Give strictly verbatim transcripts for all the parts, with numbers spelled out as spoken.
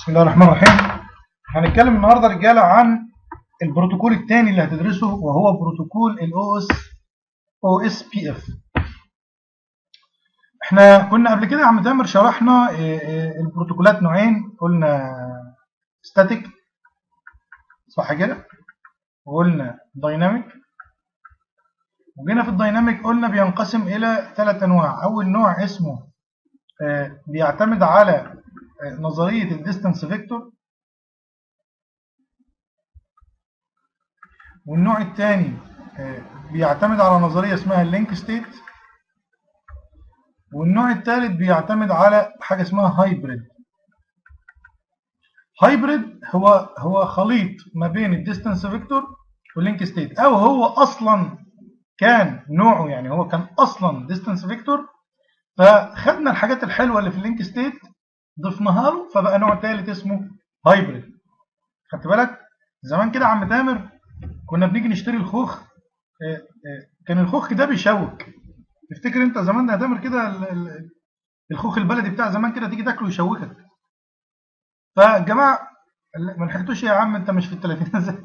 بسم الله الرحمن الرحيم. هنتكلم النهارده رجاله عن البروتوكول الثاني اللي هتدرسه، وهو بروتوكول الاو اس او اس بي اف. احنا كنا قبل كده يا عم تامر شرحنا البروتوكولات نوعين، قلنا ستاتيك صح كده، وقلنا دايناميك. وجينا في الدايناميك قلنا بينقسم الى ثلاث انواع. اول نوع اسمه بيعتمد على نظريه الديستانس فيكتور، والنوع الثاني بيعتمد على نظريه اسمها اللينك ستيت، والنوع الثالث بيعتمد على حاجه اسمها هايبريد. هايبريد هو هو خليط ما بين الديستانس فيكتور واللينك ستيت، او هو اصلا كان نوعه، يعني هو كان اصلا ديستانس فيكتور، فخدنا الحاجات الحلوه اللي في اللينك ستيت ضفناها له فبقى نوع ثالث اسمه هايبريد. خدت بالك زمان كده يا عم تامر كنا بنيجي نشتري الخوخ، كان الخوخ ده بيشوك. تفتكر انت زمان يا تامر كده الخوخ البلدي بتاع زمان كده تيجي تاكله يشوكك؟ فالجماعه ما لحقتوش يا عم، انت مش في الثلاثينات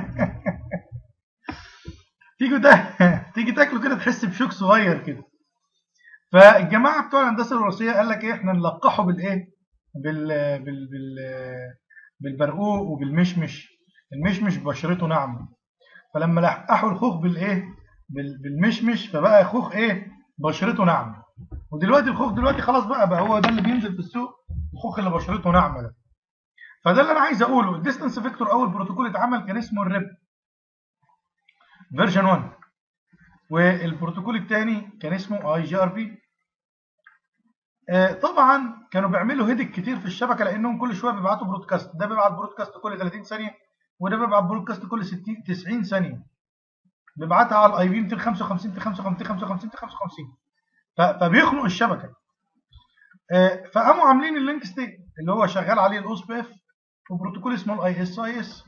تيجي ده تيجي تاكله كده تحس بشوك صغير كده. فالجماعه بتوع الهندسه الوراثيه قال لك ايه، احنا نلقحه بالايه، بال بال بال بالبرقوق وبالمشمش. المشمش بشرته ناعمه، فلما لقحوا الخوخ بالايه، بالمشمش، فبقى خوخ ايه، بشرته ناعمه. ودلوقتي الخوخ دلوقتي خلاص بقى بقى هو ده اللي بينزل في السوق، الخوخ اللي بشرته ناعمه ده. فده اللي انا عايز اقوله. الديستانس فيكتور اول بروتوكول اتعمل كان اسمه الريب فيرجن واحد، والبروتوكول الثاني كان اسمه اي جي ار بي. آه طبعا كانوا بيعملوا هيدك كتير في الشبكه، لانهم كل شويه بيبعتوا برودكاست، ده بيبعت برودكاست كل ثلاثين ثانيه، وده بيبعت برودكاست كل ستين تسعين ثانيه، بيبعتها على الاي بي مئتين وخمسة وخمسين مئتين وخمسة وخمسين مئتين وخمسة وخمسين، فبيخنق الشبكه. آه فقاموا عاملين اللينك ستيت اللي هو شغال عليه الاو اس بي اف، وبروتوكول اسمه الاي اس اي اس.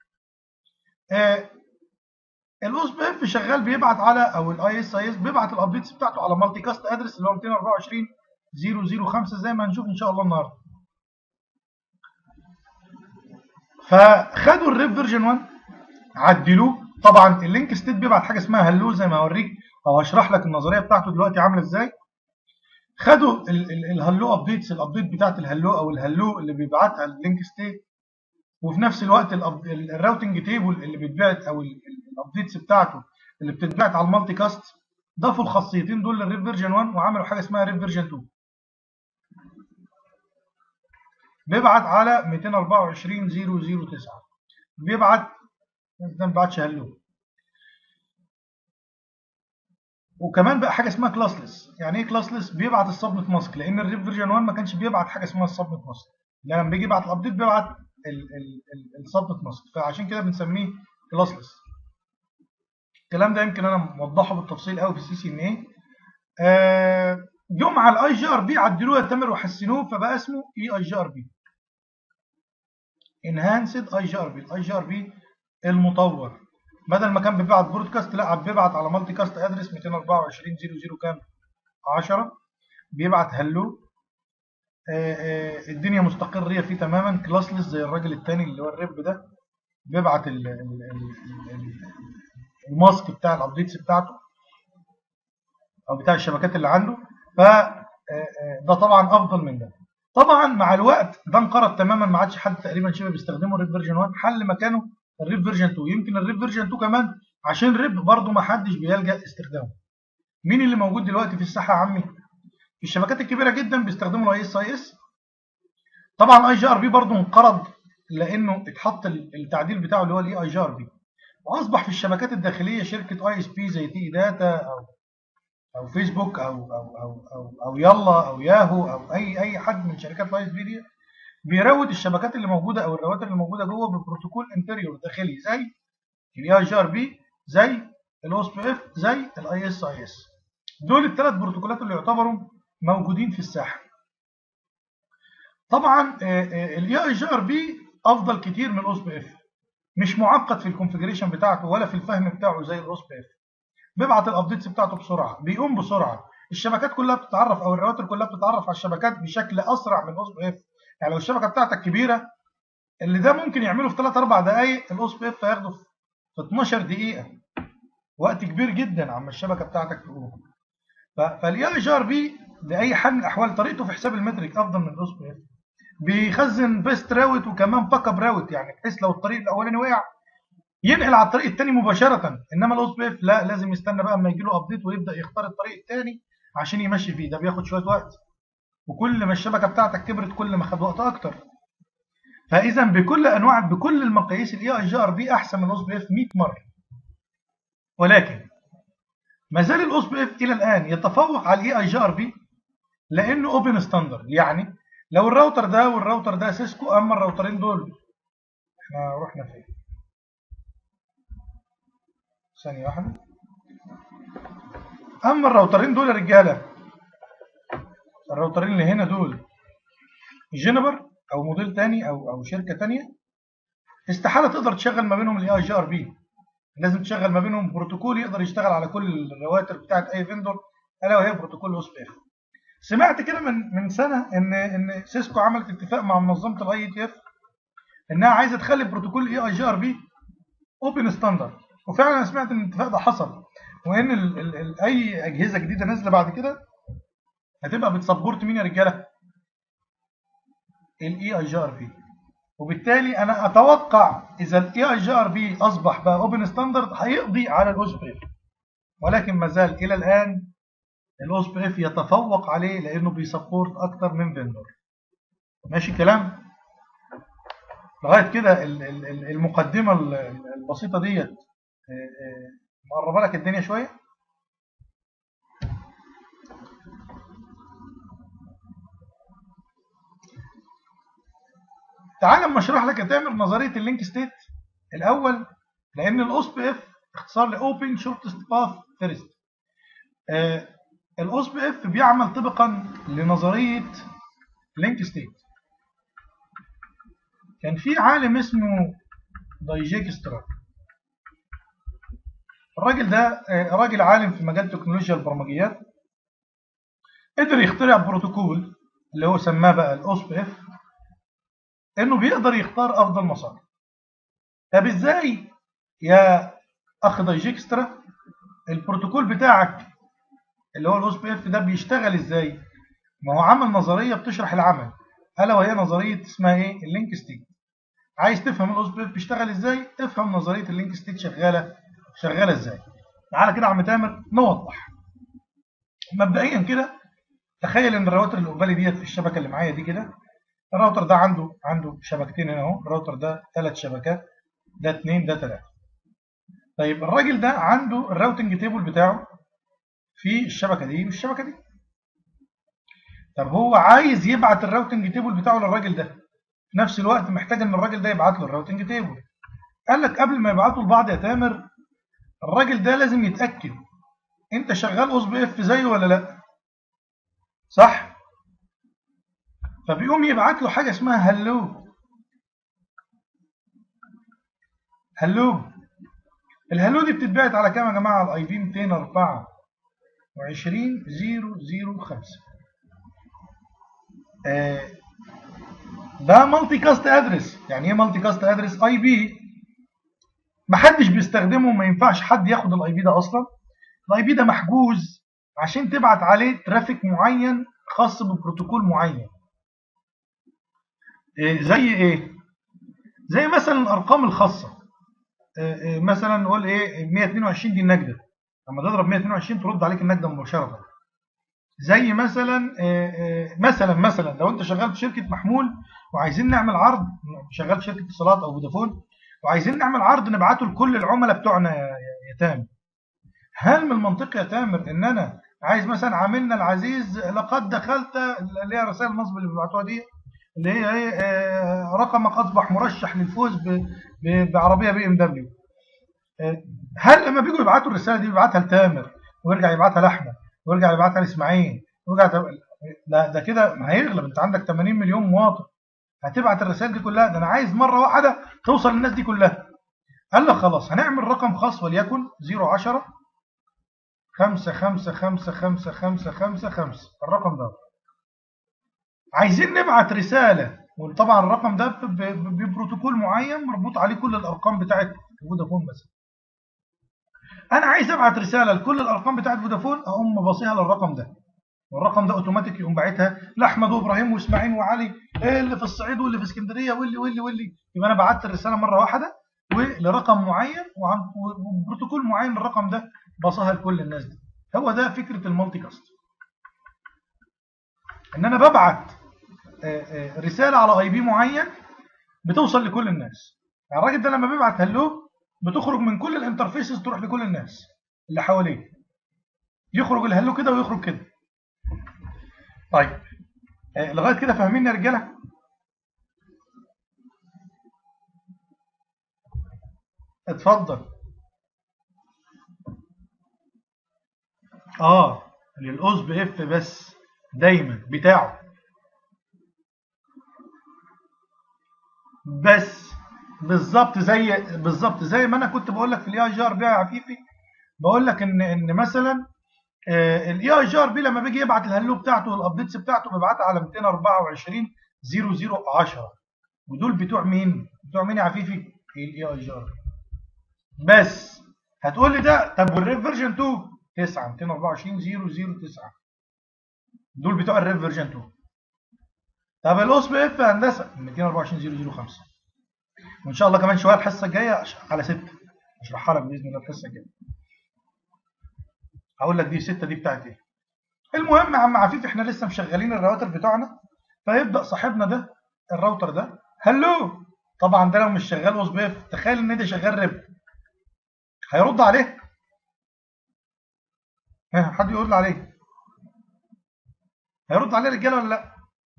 الاو اس بي اف شغال بيبعت على، او الاي اس اي اس بيبعت الابديتس بتاعته على مالتي كاست ادرس اللي هو مئتين وأربعة وعشرين نقطة صفر صفر خمسة زي ما هنشوف ان شاء الله النهارده. فخدوا الريب فيرجن واحد عدلوه. طبعا اللينك ستيت بيبعت حاجه اسمها هلو زي ما هوريك او هشرح لك النظريه بتاعته دلوقتي عامله ازاي. خدوا الهلو ابديتس، الابديت بتاعت الهلو او الهلو اللي بيبعتها اللينك ستيت، وفي نفس الوقت الراوتنج تيبل اللي بيتبعت او الابديتس بتاعته اللي بتتبعت على المالتي كاست، ضافوا الخاصيتين دول للريب فيرجن واحد وعملوا حاجه اسمها ريب فيرجن اتنين، بيبعت على مئتين وأربعة وعشرين نقطة صفر صفر تسعة، بيبعت ما بيبعتش هلو. وكمان بقى حاجه اسمها كلاسلس. يعني ايه كلاسلس؟ بيبعت السبنت ماسك، لان الريب فيرجن واحد ما كانش بيبعت حاجه اسمها السبنت ماسك، لما بيجي يبعت الابديت بيبعت السبنت ماسك، فعشان كده بنسميه كلاسلس. الكلام ده يمكن انا موضحه بالتفصيل قوي في السي سي ان ايه. جم على الاي جي ار بي عدلوه يا تامر وحسنوه، فبقى اسمه اي اي جي ار بي، انهانسد اي جي ار بي. الاي جي ار بي المطور، بدل ما كان بيبعت برودكاست لا بيبعت على مالتي كاست ادرس مئتين وأربعة وعشرين نقطة صفر صفر كام عشرة، بيبعت هلو. الدنيا مستقريه فيه تماما، كلاسلس زي الراجل الثاني اللي هو الريب ده، بيبعت الماسك بتاع الابديتس بتاعته او بتاع الشبكات اللي عنده. فده طبعا افضل من ده. طبعا مع الوقت ده انقرض تماما، ما عادش حد تقريبا شبه بيستخدمه الريب فيرجن واحد، حل مكانه الريب فيرجن اتنين. يمكن الريب فيرجن اتنين كمان عشان الريب برضه ما حدش بيلجأ استخدامه. مين اللي موجود دلوقتي في الساحه يا عمي؟ في الشبكات الكبيره جدا بيستخدموا الاي اس اي اس. طبعا اي جي ار بي برضه انقرض، لانه اتحط التعديل بتاعه اللي هو الاي اي جي ار بي، واصبح في الشبكات الداخليه شركه اي اس بي زي تي داتا او او فيسبوك او او او او, أو يلا او ياهو او اي اي حد من شركات الاي اس بي دي بيروت الشبكات اللي موجوده او الرواتر اللي موجوده جوه ببروتوكول انتريور داخلي زي الاي اي جي ار بي، زي الاو اس بي اف، زي الاي اس اي اس. دول الثلاث بروتوكولات اللي يعتبروا موجودين في الساحه. طبعا الاي اي جي ار بي افضل كتير من الاو اس بي اف، مش معقد في الكونفيجريشن بتاعته ولا في الفهم بتاعه زي الاو اس بي اف. بيبعت الابديتس بتاعته بسرعه، بيقوم بسرعه، الشبكات كلها بتتعرف او الرواتر كلها بتتعرف على الشبكات بشكل اسرع من الاو اس بي اف. يعني لو الشبكه بتاعتك كبيره، اللي ده ممكن يعمله في ثلاث اربع دقائق الاو اس بي اف هياخده في اتناشر دقيقه، وقت كبير جدا عما الشبكه بتاعتك تقوم. فالاي اي جي ار بي باي حال من الاحوال طريقته في حساب المترك افضل من الاو اس بي اف. بيخزن بيست راوت وكمان باك اب راوت، يعني بحيث لو الطريق الاولاني وقع ينقل على الطريق الثاني مباشره، انما الاو اس بي اف لا، لازم يستنى بقى اما يجي له ابديت ويبدا يختار الطريق الثاني عشان يمشي فيه، ده بياخد شويه وقت. وكل ما الشبكه بتاعتك كبرت كل ما خد وقت اكتر. فاذا بكل انواع بكل المقاييس الاي اي جي ار بي احسن من الاو اس بي اف مية مره. ولكن ما زال الاو اس بي اف الى الان يتفوق على الاي اي جي ار بي لانه اوبن ستاندرد. يعني لو الراوتر ده والراوتر ده سيسكو، اما الراوترين دول احنا رحنا فين؟ ثانيه واحده. اما الراوترين دول يا رجاله، الراوترين اللي هنا دول جينيبر او موديل تاني او او شركه تانيه، استحاله تقدر تشغل ما بينهم الاي اي جي ار بي. لازم تشغل ما بينهم بروتوكول يقدر يشتغل على كل الرواتر بتاعت اي فيندور، الا وهي بروتوكول الاو اس بي اف. سمعت كده من من سنه ان ان سيسكو عملت اتفاق مع منظمه الاي تي اف انها عايزه تخلي بروتوكول الاي اي جي ار بي اوبن ستاندرد، وفعلا انا سمعت ان الاتفاق ده حصل، وان ال ال ال اي اجهزه جديده نازله بعد كده هتبقى بتسبورت مين يا رجاله؟ الاي اي جي ار بي. وبالتالي انا اتوقع اذا الاي اي جي ار بي اصبح بقى اوبن ستاندرد هيقضي على الاو اس بي اف، ولكن ما زال الى الان الاو اس بي اف يتفوق عليه لانه بيسبورت اكتر من فيندور. ماشي الكلام؟ لغايه كده المقدمه البسيطه ديت مقربه لك الدنيا شويه. تعال اما اشرح لك هتعمل نظريه اللينك ستيت الاول، لان الاو اس بي اف اختصار لاوبن شورتست باث فيرست. الاو اس بي اف بيعمل طبقا لنظريه لينك ستيت. كان في عالم اسمه دايجيكسترا، الراجل ده راجل عالم في مجال تكنولوجيا البرمجيات، قدر يخترع بروتوكول اللي هو سماه بقى الاو اس بي اف، انه بيقدر يختار افضل مسار. طب ازاي يا اخ دايجيكسترا البروتوكول بتاعك اللي هو الاو اس بي اف ده بيشتغل ازاي؟ ما هو عمل نظريه بتشرح العمل، الا وهي نظريه اسمها ايه؟ اللينك ستيت. عايز تفهم الاو اس بي اف بيشتغل ازاي؟ افهم نظريه اللينك ستيت شغاله شغاله ازاي. تعالى كده يا عم تامر نوضح. مبدئيا كده تخيل ان الراوتر اللي قبالي ديت في الشبكه اللي معايا دي كده، الراوتر ده عنده عنده شبكتين هنا اهو، الراوتر ده ثلاث شبكات، ده اثنين ده ثلاثه. طيب الراجل ده عنده الراوتنج تيبل بتاعه في الشبكه دي والشبكه دي. طب هو عايز يبعت الراوتنج تيبل بتاعه للراجل ده، في نفس الوقت محتاج ان الراجل ده يبعت له الراوتنج تيبل. قال لك قبل ما يبعتوا لبعض يا تامر، الراجل ده لازم يتاكد انت شغال او اس بي اف زيه ولا لا، صح؟ فبيقوم يبعت له حاجه اسمها هلو. هلو الهلو دي بتتبعت على كام يا جماعه؟ على الاي بي مئتين واربعة وعشرين صفر صفر خمسة. آه ده مالتي كاست ادرس. يعني ايه مالتي كاست ادرس؟ اي بي محدش بيستخدمه، ما ينفعش حد ياخد الاي بي ده اصلا. الاي بي ده محجوز عشان تبعت عليه ترافيك معين خاص ببروتوكول معين. إيه زي ايه؟ زي مثلا الارقام الخاصه. إيه مثلا نقول ايه مئة واثنين وعشرين دي النجده، لما تضرب مئة واثنين وعشرين ترد عليك النجده مباشره. زي مثلا إيه مثلا مثلا لو انت شغال في شركه محمول وعايزين نعمل عرض، شغال في شركه اتصالات او فودافون وعايزين نعمل عرض نبعته لكل العملاء بتوعنا يا, يا تامر، هل من المنطقي يا تامر ان انا عايز مثلا عاملنا العزيز لقد دخلت اللي هي رسائل النصب اللي بيبعتوها دي اللي هي ايه آه رقمك اصبح مرشح للفوز بعربيه بي ام دبليو، آه هل لما بيجوا يبعتوا الرساله دي بيبعتها لتامر ويرجع يبعتها لاحمد ويرجع يبعتها لاسماعيل ويرجع ده, ده كده ما هيغلب؟ انت عندك ثمانين مليون مواطن هتبعت الرسائل دي كلها؟ ده انا عايز مره واحده توصل للناس دي كلها. قال لك خلاص هنعمل رقم خاص وليكن صفر عشرة خمسة خمسة خمسة خمسة خمسة خمسة خمسة. الرقم ده عايزين نبعت رسالة وطبعا الرقم ده ببروتوكول معين مربوط عليه كل الارقام بتاعت فودافون مثلا. انا عايز ابعت رساله لكل الارقام بتاعت فودافون، اقوم باصيها للرقم ده، والرقم ده اوتوماتيك يقوم باعتها لاحمد وابراهيم واسماعيل وعلي اللي في الصعيد واللي في اسكندريه واللي واللي واللي يبقى انا بعت الرساله مره واحده ولرقم معين وبروتوكول معين للرقم ده باصها لكل الناس دي. هو ده فكره المالتي كاست، ان انا ببعت رساله على اي بي معين بتوصل لكل الناس. يعني الراجل ده لما بيبعت هلو بتخرج من كل الانترفيسز تروح لكل الناس اللي حواليه، يخرج الهلو كده ويخرج كده. طيب آه لغايه كده فاهمين يا رجاله؟ اتفضل. اه للاوس بي اف بس دايما بتاعه بس، بالظبط زي بالظبط زي ما انا كنت بقول لك في الاي جي ار بي يا عفيفي، بقول لك ان ان مثلا الاي اي جي ار بي لما بيجي يبعت الهلو بتاعته والابديتس بتاعته بيبعتها على مئتين وأربعة وعشرين صفر صفر عشرة، ودول بتوع مين؟ بتوع مين يا عفيفي؟ الاي اي جي ار بس. هتقول لي ده طب والريف فيرجن اتنين تسعة مئتين وأربعة وعشرين صفر صفر تسعة، دول بتوع الريف فيرجن اتنين. طب الاوس بي اف هندسه مئتين وأربعة وعشرين صفر صفر خمسة، وان شاء الله كمان شويه الحصه الجايه على ستة اشرحها لك باذن الله الحصه الجايه. هقول لك دي ستة دي بتاعت ايه. المهم يا عم عفيف احنا لسه مشغلين الراوتر بتاعنا، فيبدا صاحبنا ده الراوتر ده هلو، طبعا ده لو مش شغال اوس بي اف تخيل ان ده شغال ريب، هيرد عليه؟ ها حد يقول لي عليه؟ هيرد عليه رجاله ولا لا؟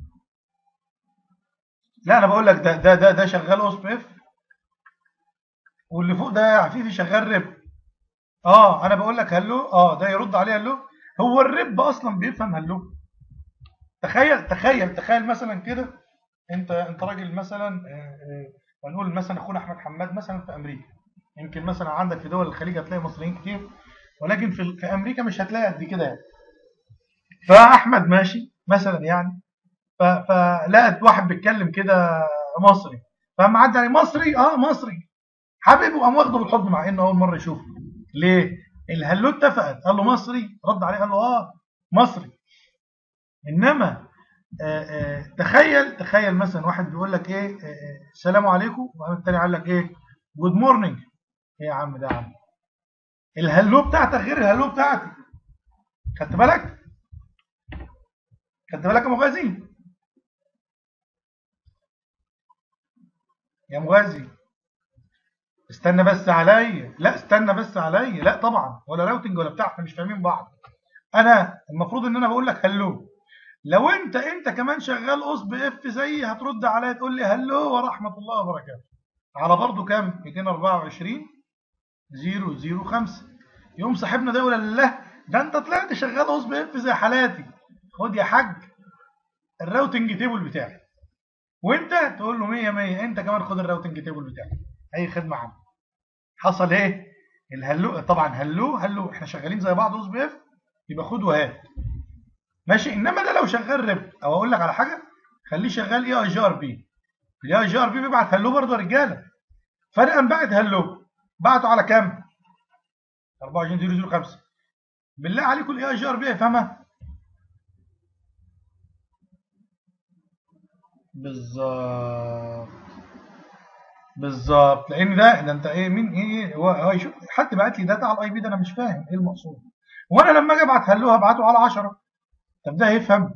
لا انا بقول لك ده ده ده ده شغال اوس بي اف، واللي فوق ده يا عفيفي شغال ريب. اه انا بقول لك هلو، اه ده يرد عليه هلو. هو الريب اصلا بيفهم هلو؟ تخيل تخيل تخيل مثلا كده، انت انت راجل مثلا هنقول مثلا اخونا احمد حماد مثلا في امريكا، يمكن مثلا عندك في دول الخليج هتلاقي مصريين كتير، ولكن في في امريكا مش هتلاقي قد كده يعني. فاحمد ماشي مثلا يعني، فلقت واحد بيتكلم كده مصري، فاما عدى عليه مصري اه مصري حبيبه، وقام واخده بالحضن مع انه اول مره يشوفه. ليه؟ الهلو اتفقت، قال له مصري، رد عليه قال له اه مصري. انما آآ آآ تخيل تخيل مثلا واحد بيقول لك ايه السلام عليكم، وقام التاني قال لك ايه جود مورنينج. ايه يا عم ده يا عم؟ الهلو بتاعتك غير الهلو بتاعتي، خدت بالك؟ خدت بالك يا مغازي؟ يا مغازي استنى بس عليا، لا استنى بس عليا، لا طبعا ولا راوتنج ولا بتاع، احنا مش فاهمين بعض. انا المفروض ان انا بقول لك هلو، لو انت انت كمان شغال اوس بي اف زيي هترد عليا تقول لي هلو ورحمه الله وبركاته على برضه كام مئتين وأربعة وعشرين صفر صفر خمسة. يقوم صاحبنا ده يقول لا ده انت طلعت شغال اوس بي اف زي حالاتي، خد يا حاج الراوتنج تيبل بتاعي، وانت تقول له مية مية انت كمان خد الراوتنج تيبل بتاعي، اي خدمه عنه. حصل ايه؟ الهلو طبعا هلو هلو احنا شغالين زي بعض اوس بي اف، يبقى خد وهات ماشي. انما ده لو شغال ريب، او اقول لك على حاجه خليه شغال اي اي جي ار بي، الاي اي جي ار بي بيبعت هلو برضه يا رجاله، فانا قام باعت هلو، بعته على كام؟ أربعة وعشرين صفر صفر خمسة. بالله عليكم الاي اي جي ار بي يفهمها؟ بالظبط بالظبط، لان ده ده انت ايه مين ايه هو هو يشوف حد بعت لي داتا على الاي بي ده، انا مش فاهم ايه المقصود، وانا لما اجي ابعت هلو هبعته على عشرة، طب ده هيفهم؟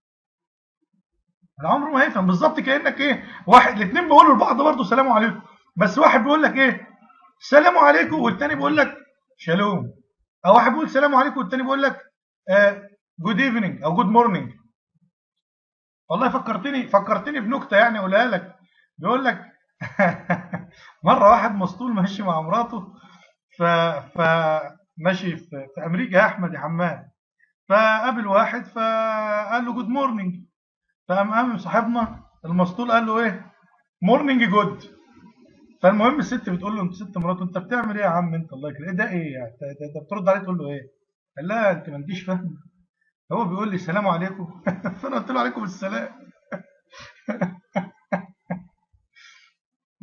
انا عمره ما هيفهم. بالظبط كانك ايه واحد الاثنين بيقولوا لبعض برضه سلام عليكم، بس واحد بيقول لك ايه السلام عليكم والتاني بيقول لك شالوم، او واحد بيقول السلام عليكم والتاني بيقول لك جود ايفنينج او جود مورنينج. والله فكرتني فكرتني بنكته يعني اقولها لك، بيقول لك مره واحد مسطول ماشي مع مراته، ف ف ماشي في, في امريكا يا احمد يا حماد، فقابل واحد فقال له جود مورنينج، فقام قام صاحبنا المسطول قال له ايه مورنينج جود. فالمهم الست بتقول له انت ست مراته انت بتعمل ايه يا عم انت الله يكرمك ايه ده ايه يعني انت بترد عليه تقول له ايه؟ قال لها انت ما انتيش فاهم، هو بيقول لي السلام عليكم فانا قلت له عليكم السلام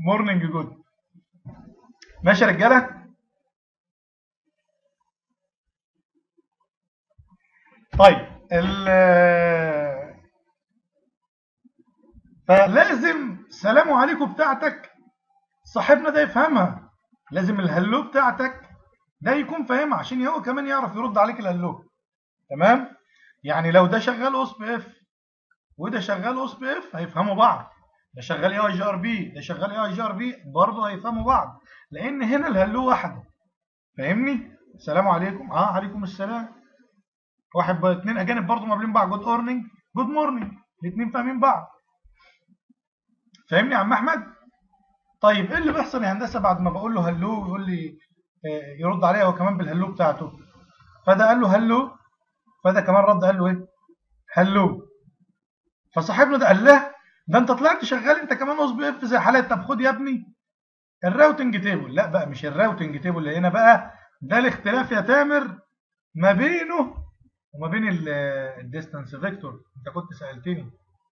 مورنينج جود. ماشي يا رجاله؟ طيب ال فلازم سلام عليكم بتاعتك صاحبنا ده يفهمها، لازم الهلو بتاعتك ده يكون فاهمها عشان هو كمان يعرف يرد عليك الهلو. تمام؟ يعني لو ده شغال اوس بي اف وده شغال اوس بي اف هيفهموا بعض، ده شغال اي اي جي ار بي ده شغال اي اي جي ار بي برضه هيفهموا بعض، لان هنا الهلو واحده. فاهمني؟ السلام عليكم، اه عليكم السلام. واحد اثنين اجانب برضه مقابلين بعض، جود اورنينج جود مورنينج، الاثنين فاهمين بعض. فاهمني يا عم احمد؟ طيب ايه اللي بيحصل يا هندسه بعد ما بقول له هلو ويقول لي آه، يرد عليا هو كمان بالهلو بتاعته؟ فده قال له هلو، فده كمان رد قال له ايه؟ هلو. فصاحبنا ده قال له ده انت طلعت شغال انت كمان اوس بي اف زي حالات، طب خد يا ابني الراوتنج تيبل. لا بقى مش الراوتنج تيبل اللي هنا بقى، ده الاختلاف يا تامر ما بينه وما بين الديستانس فيكتور. انت كنت سالتني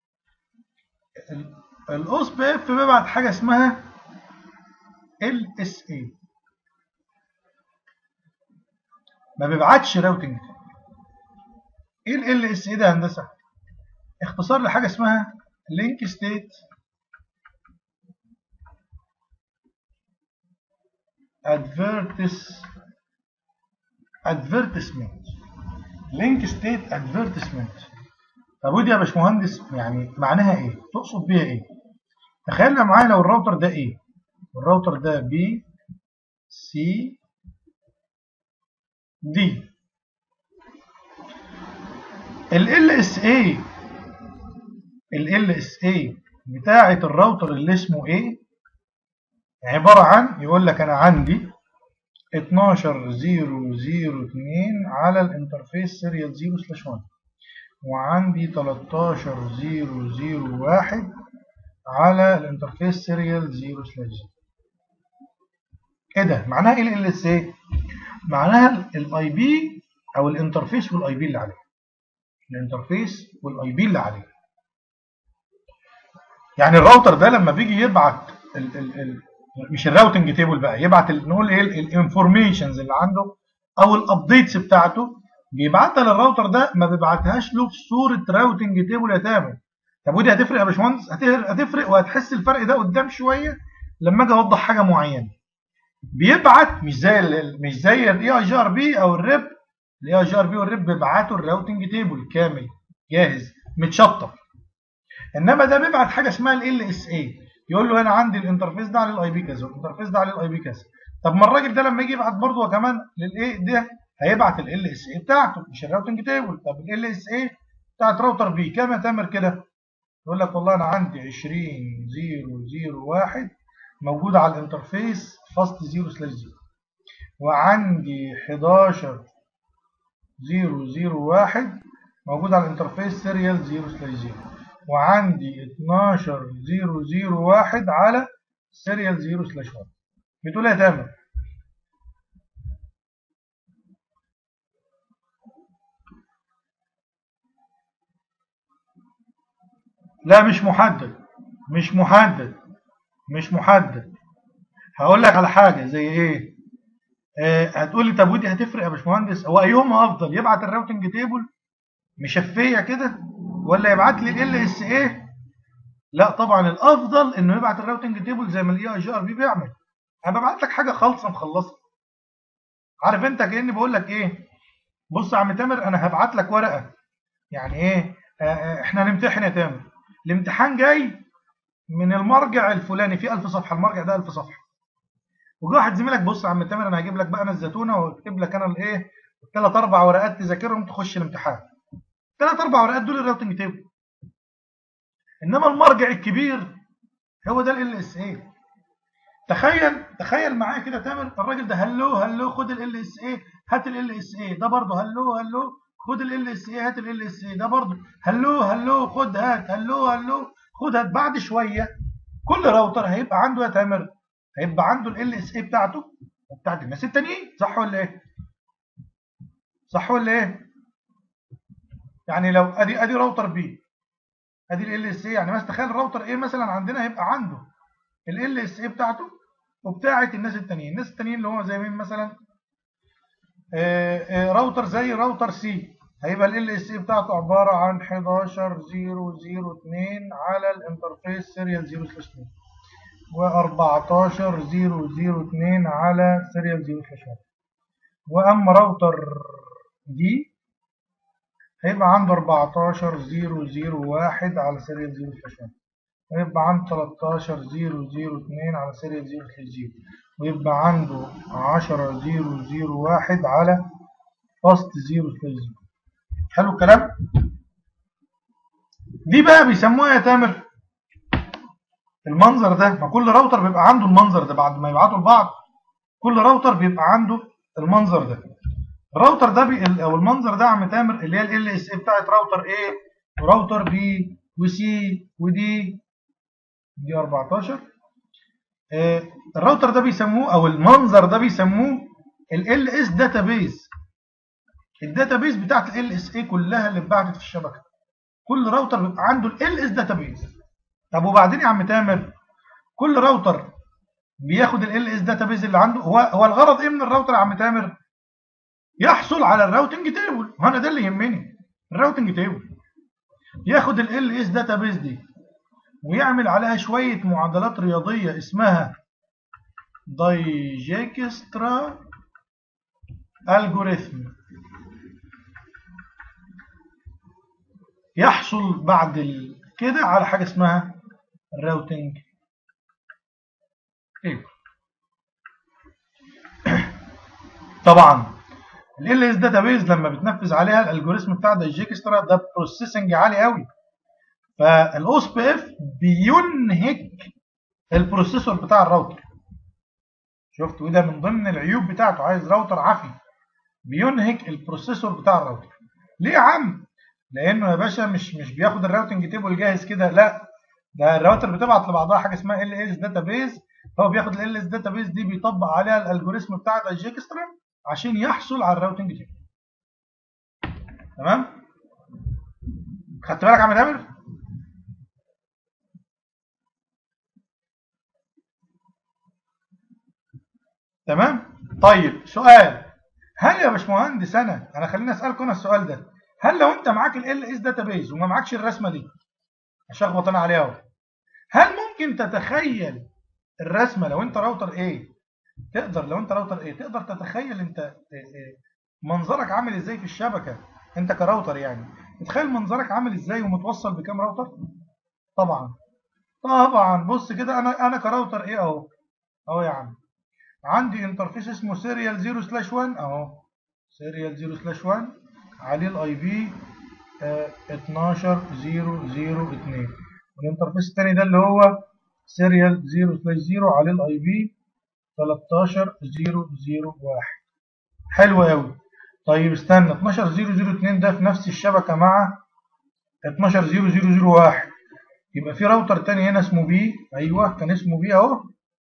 الاوس بي اف بيبعت حاجه اسمها ال اس اي، ما بيبعتش راوتنج. ايه ال اس اي ده يا هندسه؟ اختصار لحاجه اسمها لينك ستيت ادفيرتس ادفيرتسمنت. لينك ستيت ادفيرتسمنت. طب ودي يا باشمهندس يعني معناها ايه؟ تقصد بيها ايه؟ تخيلنا معايا لو الراوتر ده ايه؟ والراوتر ده بي سي دي. ال ال اس اي ال ال اس اي بتاعه الراوتر اللي اسمه ايه عباره عن، يقول لك انا عندي اتناشر صفر صفر اتنين على الانترفيس سيريال صفر سلاش واحد، وعندي تلتاشر صفر صفر واحد على الانترفيس سيريال صفر سلاش صفر. ايه ده؟ معناها ايه ال اس اي؟ معناها الاي بي او الانترفيس والاي بي اللي عليه. الانترفيس والاي بي اللي عليه. يعني الراوتر ده لما بيجي يبعت ال ال ال مش الراوتنج تيبل بقى، يبعت نقول ايه الانفورميشنز اللي عنده او الابديتس بتاعته، بيبعتها للراوتر ده، ما بيبعتهاش له في صوره راوتنج تيبل يا تامر. طب ودي هتفرق يا باشمهندس؟ هتفرق، وهتحس الفرق ده قدام شويه لما اجي اوضح حاجه معينه. بيبعت مش زي مش زي الاي اي جي ار بي او الريب. الاي اي جي ار بي والريب بيبعتوا الراوتنج تيبل كامل جاهز متشطب، انما ده بيبعت حاجه اسمها ال اس اي، يقول له انا عندي الانترفيس ده على الاي بي كذا والانترفيس ده على الاي بي كذا. طب ما الراجل ده لما يجي يبعت برضه هو كمان للايه ده هيبعت ال اس اي بتاعته مش الراوتنج تيبل. طب ال اس اي بتاعت راوتر بي كام يا تامر كده؟ يقول لك والله انا عندي عشرين صفر صفر واحد موجود على الانترفيس فاست صفر سلاش صفر، وعندي حداشر صفر صفر واحد موجود على الانترفيس سيريال صفر سلاش صفر، وعندي اتناشر صفر صفر واحد على سيريال صفر سلاش واحد. بتقول ايه يا تامر؟ لا مش محدد، مش محدد مش محدد. هقول لك على حاجه زي ايه؟ آه هتقول لي طب ودي هتفرق يا باشمهندس؟ هو ايهما افضل، يبعت الراوتنج تيبل مشفيه كده ولا يبعت لي ال اس ايه؟ لا طبعا الافضل انه يبعت الراوتنج تيبل زي ما الاي اي جي ار بي بيعمل. انا ببعت لك حاجه خالصه مخلصه. عارف انت كاني بقول لك ايه؟ بص يا عم تامر انا هبعت لك ورقه، يعني ايه؟ آه احنا هنمتحن يا تامر، الامتحان جاي من المرجع الفلاني في ألف صفحه، المرجع ده ألف صفحه. وجه واحد زميلك بص يا عم تامر انا هجيب لك بقى انا الزتونه واكتب لك انا الايه؟ ثلاث اربع ورقات تذاكرهم تخش الامتحان. ثلاث اربع ورقات دول الراوتنج تيبل، انما المرجع الكبير هو ده ال اس اي. تخيل تخيل معايا كده تامر، الراجل ده هلو هلو خد ال اس اي هات ال اس اي، ده برضه هلو هلو خد ال اس اي هات ال اس اي، ده برضه هلو هلو خد هات هلو هلو خد هات. بعد شويه كل راوتر هيبقى عنده يا تامر هيبقى عنده ال اس اي بتاعته وبتاعت الناس التانيين، صح ولا ايه؟ صح ولا ايه؟ يعني لو ادي ادي راوتر بي ادي ال اس اي، يعني مثلا تخيل الراوتر ايه مثلا عندنا هيبقى عنده ال ال اس اي بتاعته وبتاعه الناس التانيين. الناس التانيين اللي هم زي مين مثلا؟ آه، آه، راوتر زي راوتر سي، هيبقى ال ال اس اي بتاعته عباره عن حداشر صفر صفر اتنين على الانترفيس سيريال صفر سلاش اتنين، و14 صفر صفر اتنين على سيريال صفر سلاش واحد. واما راوتر دي هيبقى عنده اربعتاشر صفر صفر واحد على سيريال صفر سلاش واحد، ويبقى عنده تلتاشر صفر صفر اتنين على سيريال صفر سلاش صفر، ويبقى عنده عشرة صفر صفر واحد على فاست صفر سلاش صفر. حلو الكلام؟ دي بقى بيسموها يا تامر المنظر ده. ما كل راوتر بيبقى عنده المنظر ده بعد ما يبعتوا لبعض، كل راوتر بيبقى عنده المنظر ده. الراوتر ده بي او المنظر ده يا عم تامر اللي هي ال اس اي بتاعت راوتر A وراوتر B وسي ودي دي اربعتاشر. آه الراوتر ده بيسموه او المنظر ده بيسموه ال ال اس داتابيز. الداتابيز بتاعت ال ال اس اي كلها اللي اتبعتت في الشبكه، كل راوتر بيبقى عنده ال ال اس داتابيز. طب وبعدين يا عم تامر كل راوتر بياخد ال ال اس داتابيز اللي عنده. هو هو الغرض ايه من الراوتر يا عم تامر؟ يحصل على الراوتنج تيبل. وانا ده اللي يهمني، الراوتنج تيبل. ياخد ال ال اس داتابيز دي ويعمل عليها شويه معادلات رياضيه اسمها دايجكسترا الجوريثم، يحصل بعد كده على حاجه اسمها الراوتنج تيبل. طبعا ال ال اس داتابيز لما بتنفذ عليها الالجوريثم بتاع دايجكسترا ده بروسيسنج عالي قوي، فالاو اس بي اف بينهك البروسيسور بتاع الراوتر. شفت؟ وده من ضمن العيوب بتاعته، عايز راوتر عافي بينهك البروسيسور بتاع الراوتر. ليه يا عم؟ لانه يا باشا مش مش بياخد الراوتنج تيبل جاهز كده، لا ده الراوتر بتبعت لبعضها حاجه اسمها ال اس داتابيز، هو بياخد ال اس داتابيز دي بيطبق عليها الالجوريثم بتاع دايجكسترا عشان يحصل على الراوتنج تيبل. تمام؟ خدت بالك يا عم تامر؟ تمام؟ طيب سؤال، هل يا باشمهندس انا انا خليني اسالك انا السؤال ده، هل لو انت معاك ال ال اس داتابيز وما معكش الرسمه دي، هشخبط انا عليها اهو، هل ممكن تتخيل الرسمه لو انت راوتر ايه؟ تقدر لو انت راوتر ايه تقدر تتخيل انت منظرك عامل ازاي في الشبكه؟ انت كراوتر يعني تتخيل منظرك عامل ازاي ومتوصل بكام راوتر؟ طبعا طبعا بص كده، انا انا كراوتر ايه اهو اهو يا عم، عندي انترفيس اسمه سيريال صفر سلاش واحد اهو، سيريال صفر سلاش واحد عليه الاي بي اتناشر صفر صفر اتنين، والانترفيس الثاني ده اللي هو سيريال صفر سلاش صفر عليه الاي بي تلتاشر صفر صفر واحد. حلو قوي. طيب استنى، اتناشر صفر صفر اتنين ده في نفس الشبكه مع اتناشر صفر صفر صفر واحد، يبقى في راوتر تاني هنا اسمه بي. ايوه كان اسمه بي اهو،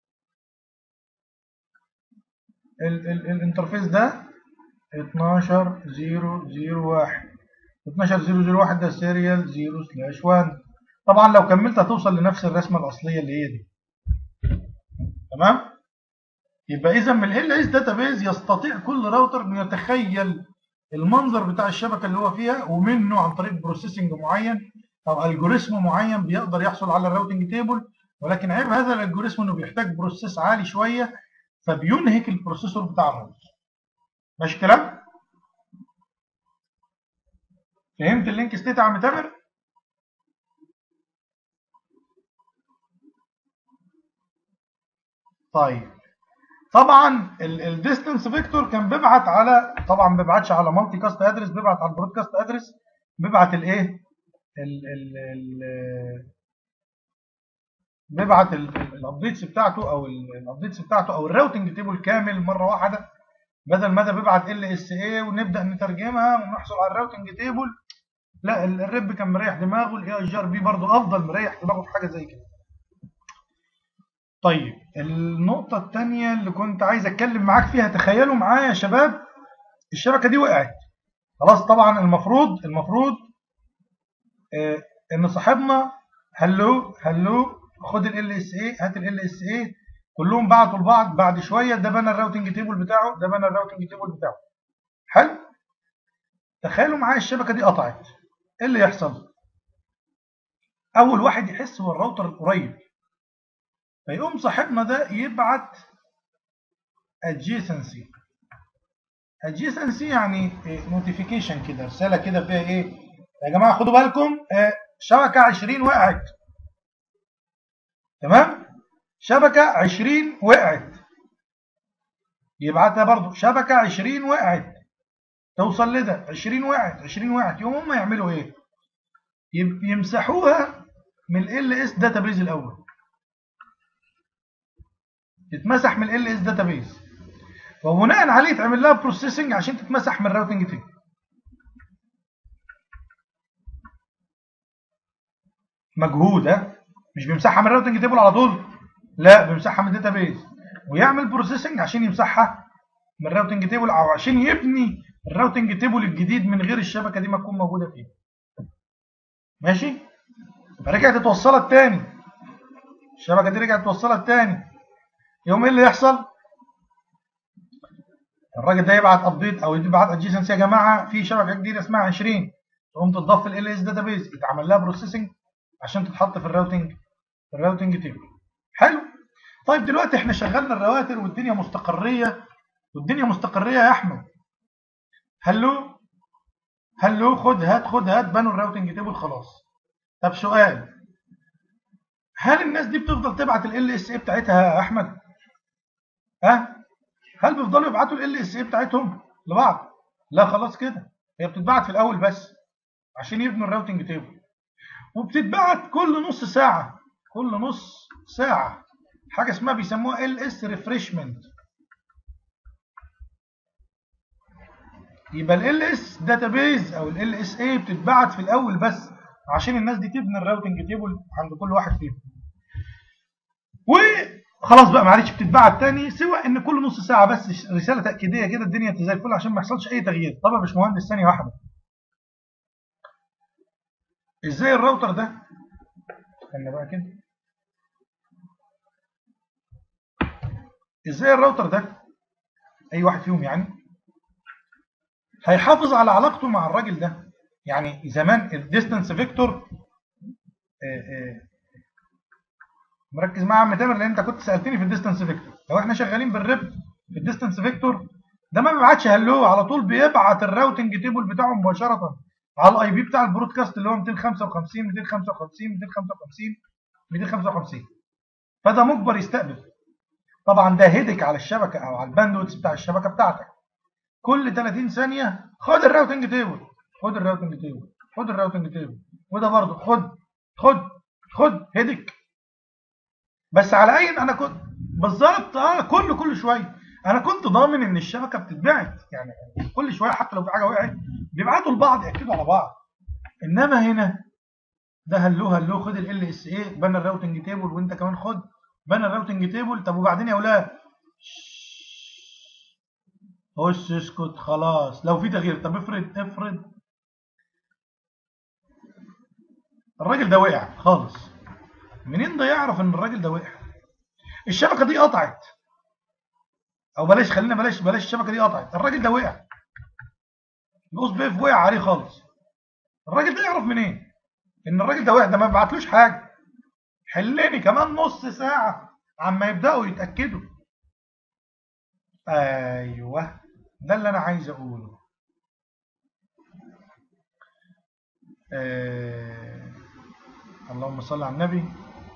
ال ال الانترفيس ده اتناشر صفر صفر واحد، اتناشر صفر صفر واحد ده سيريال صفر سلاش واحد. طبعا لو كملت هتوصل لنفس الرسمه الاصليه اللي هي دي. تمام؟ يبقى اذا من ال اس داتابيز يستطيع كل راوتر انه يتخيل المنظر بتاع الشبكه اللي هو فيها، ومنه عن طريق بروسيسنج معين او الجوريثم معين بيقدر يحصل على الراوتنج تيبل. ولكن عيب هذا الالجوريثم انه بيحتاج بروسيس عالي شويه، فبينهك البروسيسور بتاع الراوتر. ماشي الكلام؟ فهمت اللينك ستيت يا عم تامر؟ طيب طبعا الديستنس فيكتور كان بيبعت على، طبعا ما بيبعتش على مالتي كاست ادرس، بيبعت على البرودكاست ادرس، بيبعت الايه بيبعت الابديتس بتاعته او الابديتس بتاعته او الراوتنج تيبل كامل مره واحده، بدل ما ده بيبعت ال اس اي ونبدا نترجمها ونحصل على الراوتنج تيبل. لا الريب كان مريح دماغه، الاي اي ار بي برضه افضل مريح دماغه في حاجه زي كده. طيب النقطة الثانية اللي كنت عايز اتكلم معاك فيها، تخيلوا معايا يا شباب الشبكة دي وقعت خلاص. طبعا المفروض المفروض آه ان صاحبنا هلو هلو خد ال اس اي، هات ال اس اي، كلهم بعتوا لبعض. بعد شويه ده بنى الراوتنج تيبل بتاعه، ده بنى الراوتنج تيبل بتاعه. حلو. تخيلوا معايا الشبكه دي قطعت، ايه اللي يحصل؟ اول واحد يحس هو الراوتر القريب، فيقوم صاحبنا ده يبعت adjacency. adjacency يعني نوتيفيكيشن كده، رساله كده فيها ايه؟ يا جماعه خدوا بالكم شبكه عشرين وقعت. تمام؟ شبكه عشرين وقعت. يبعتها برضو شبكه عشرين وقعت، توصل لده عشرين وقعت عشرين وقعت. يقوم هم يعملوا ايه؟ يمسحوها من ال اس داتابيز الاول، تتمسح من ال اس داتابيز، وبناء عليه يتعمل لها بروسيسنج عشان تتمسح من الراوتنج تيبل. مجهود، ها؟ مش بيمسحها من الراوتنج تيبل على طول، لا بيمسحها من الداتابيز ويعمل بروسيسنج عشان يمسحها من الراوتنج تيبل، او عشان يبني الراوتنج تيبل الجديد من غير الشبكه دي ما تكون موجوده فيه. ماشي؟ فرجعت توصلها تاني، الشبكه دي رجعت توصلها تاني. يوم ايه اللي يحصل؟ الراجل ده يبعت ابديت او يبعت ادجيسنس، يا جماعه في شبكه جديده اسمها عشرين، تقوم تضاف ال اس داتابيز، يتعمل لها بروسيسنج عشان تتحط في الراوتنج في الراوتنج تيبل. حلو. طيب دلوقتي احنا شغلنا الرواتر والدنيا مستقريه، والدنيا مستقريه يا احمد. هلو هلو خد هات خد هات، بنوا الراوتنج تيبل خلاص. طب سؤال، هل الناس دي بتفضل تبعت ال اس اي بتاعتها يا احمد؟ ها؟ هل بيفضلوا يبعتوا ال اس اي بتاعتهم لبعض؟ لا خلاص كده، هي بتتبعت في الاول بس عشان يبنوا الراوتنج تيبل، وبتتبعت كل نص ساعه، كل نص ساعه حاجه اسمها بيسموها ال اس ريفريشمنت. يبقى ال اس داتابيز او ال اس اي بتتبعت في الاول بس عشان الناس دي تبني الراوتنج تيبل عند كل واحد فيهم، وخلاص بقى ما عادش بتتبعت تاني سوى ان كل نص ساعه بس رساله تاكيديه كده الدنيا زي الفل عشان ما يحصلش اي تغيير. طبعا يا باشمهندس ثانيه واحده، ازاي الراوتر ده، استنى بقى كده، ازاي الراوتر ده اي واحد فيهم يعني هيحافظ على علاقته مع الراجل ده؟ يعني زمان الديستانس فيكتور، مركز مع عم تامر لان انت كنت سالتني في الديستانس فيكتور، لو احنا شغالين بالريب في الديستانس فيكتور ده ما بيبعتش هلو على طول، بيبعت الراوتنج تيبل بتاعه مباشره على الاي بي بتاع البرودكاست اللي هو مئتين وخمسة وخمسين مئتين وخمسة وخمسين مئتين وخمسة وخمسين مئتين وخمسة وخمسين، فده مجبر يستقبل. طبعا ده هيدك على الشبكه او على الباندويث بتاع الشبكه بتاعتك، كل ثلاثين ثانيه خد الراوتنج تيبل، خد الراوتنج تيبل، خد الراوتنج تيبل، وده برضه خد خد خد هيدك. بس على اي انا كنت بالظبط اه كل كل شويه انا كنت ضامن ان الشبكه بتتبعت، يعني كل شويه حتى لو في حاجه وقعت بيبعتوا لبعض ياكدوا على بعض. انما هنا ده هلو هلو خد ال اس اي بنى الراوتنج تيبل، وانت كمان خد بنى الراوتنج تيبل. طب وبعدين يا اولاد خش اسكت خلاص لو في تغيير. طب افرض افرض الراجل ده وقع خالص، منين ده يعرف ان الراجل ده وقع؟ الشبكه دي قطعت، او بلاش خلينا بلاش بلاش الشبكه دي قطعت، الراجل ده وقع، الاوس بيف وقع عليه خالص، الراجل ده يعرف منين ان الراجل ده وقع؟ ده ما بيبعتلوش حاجه، حلني كمان نص ساعه عما يبداوا يتاكدوا. ايوه ده اللي انا عايز اقوله. آه... اللهم صل على النبي.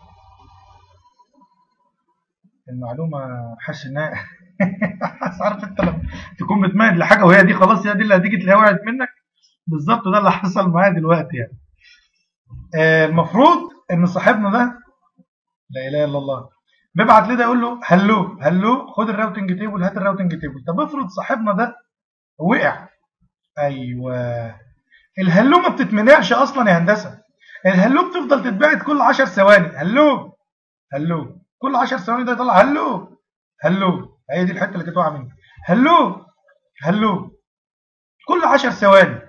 المعلومه حاسس انها حاسس، عارف انت لما تكون بتمهد لحاجه وهي دي خلاص هي دي اللي هتيجي تلاقيها وقعت منك، بالظبط ده اللي حصل معايا دلوقتي يعني. آه المفروض ان صاحبنا ده لا اله الا الله بيبعت لده يقول له هلو هلو خد الراوتنج تيبل هات الراوتنج تيبل. طب افرض صاحبنا ده وقع، ايوه الهلو ما بتتمنعش اصلا يا هندسه، الهلو بتفضل تتبعت كل عشر ثواني، هلو هلو كل عشر ثواني ده يطلع هلو هلو، هي دي الحته اللي كانت واقعه مني، هلو هلو كل عشر ثواني.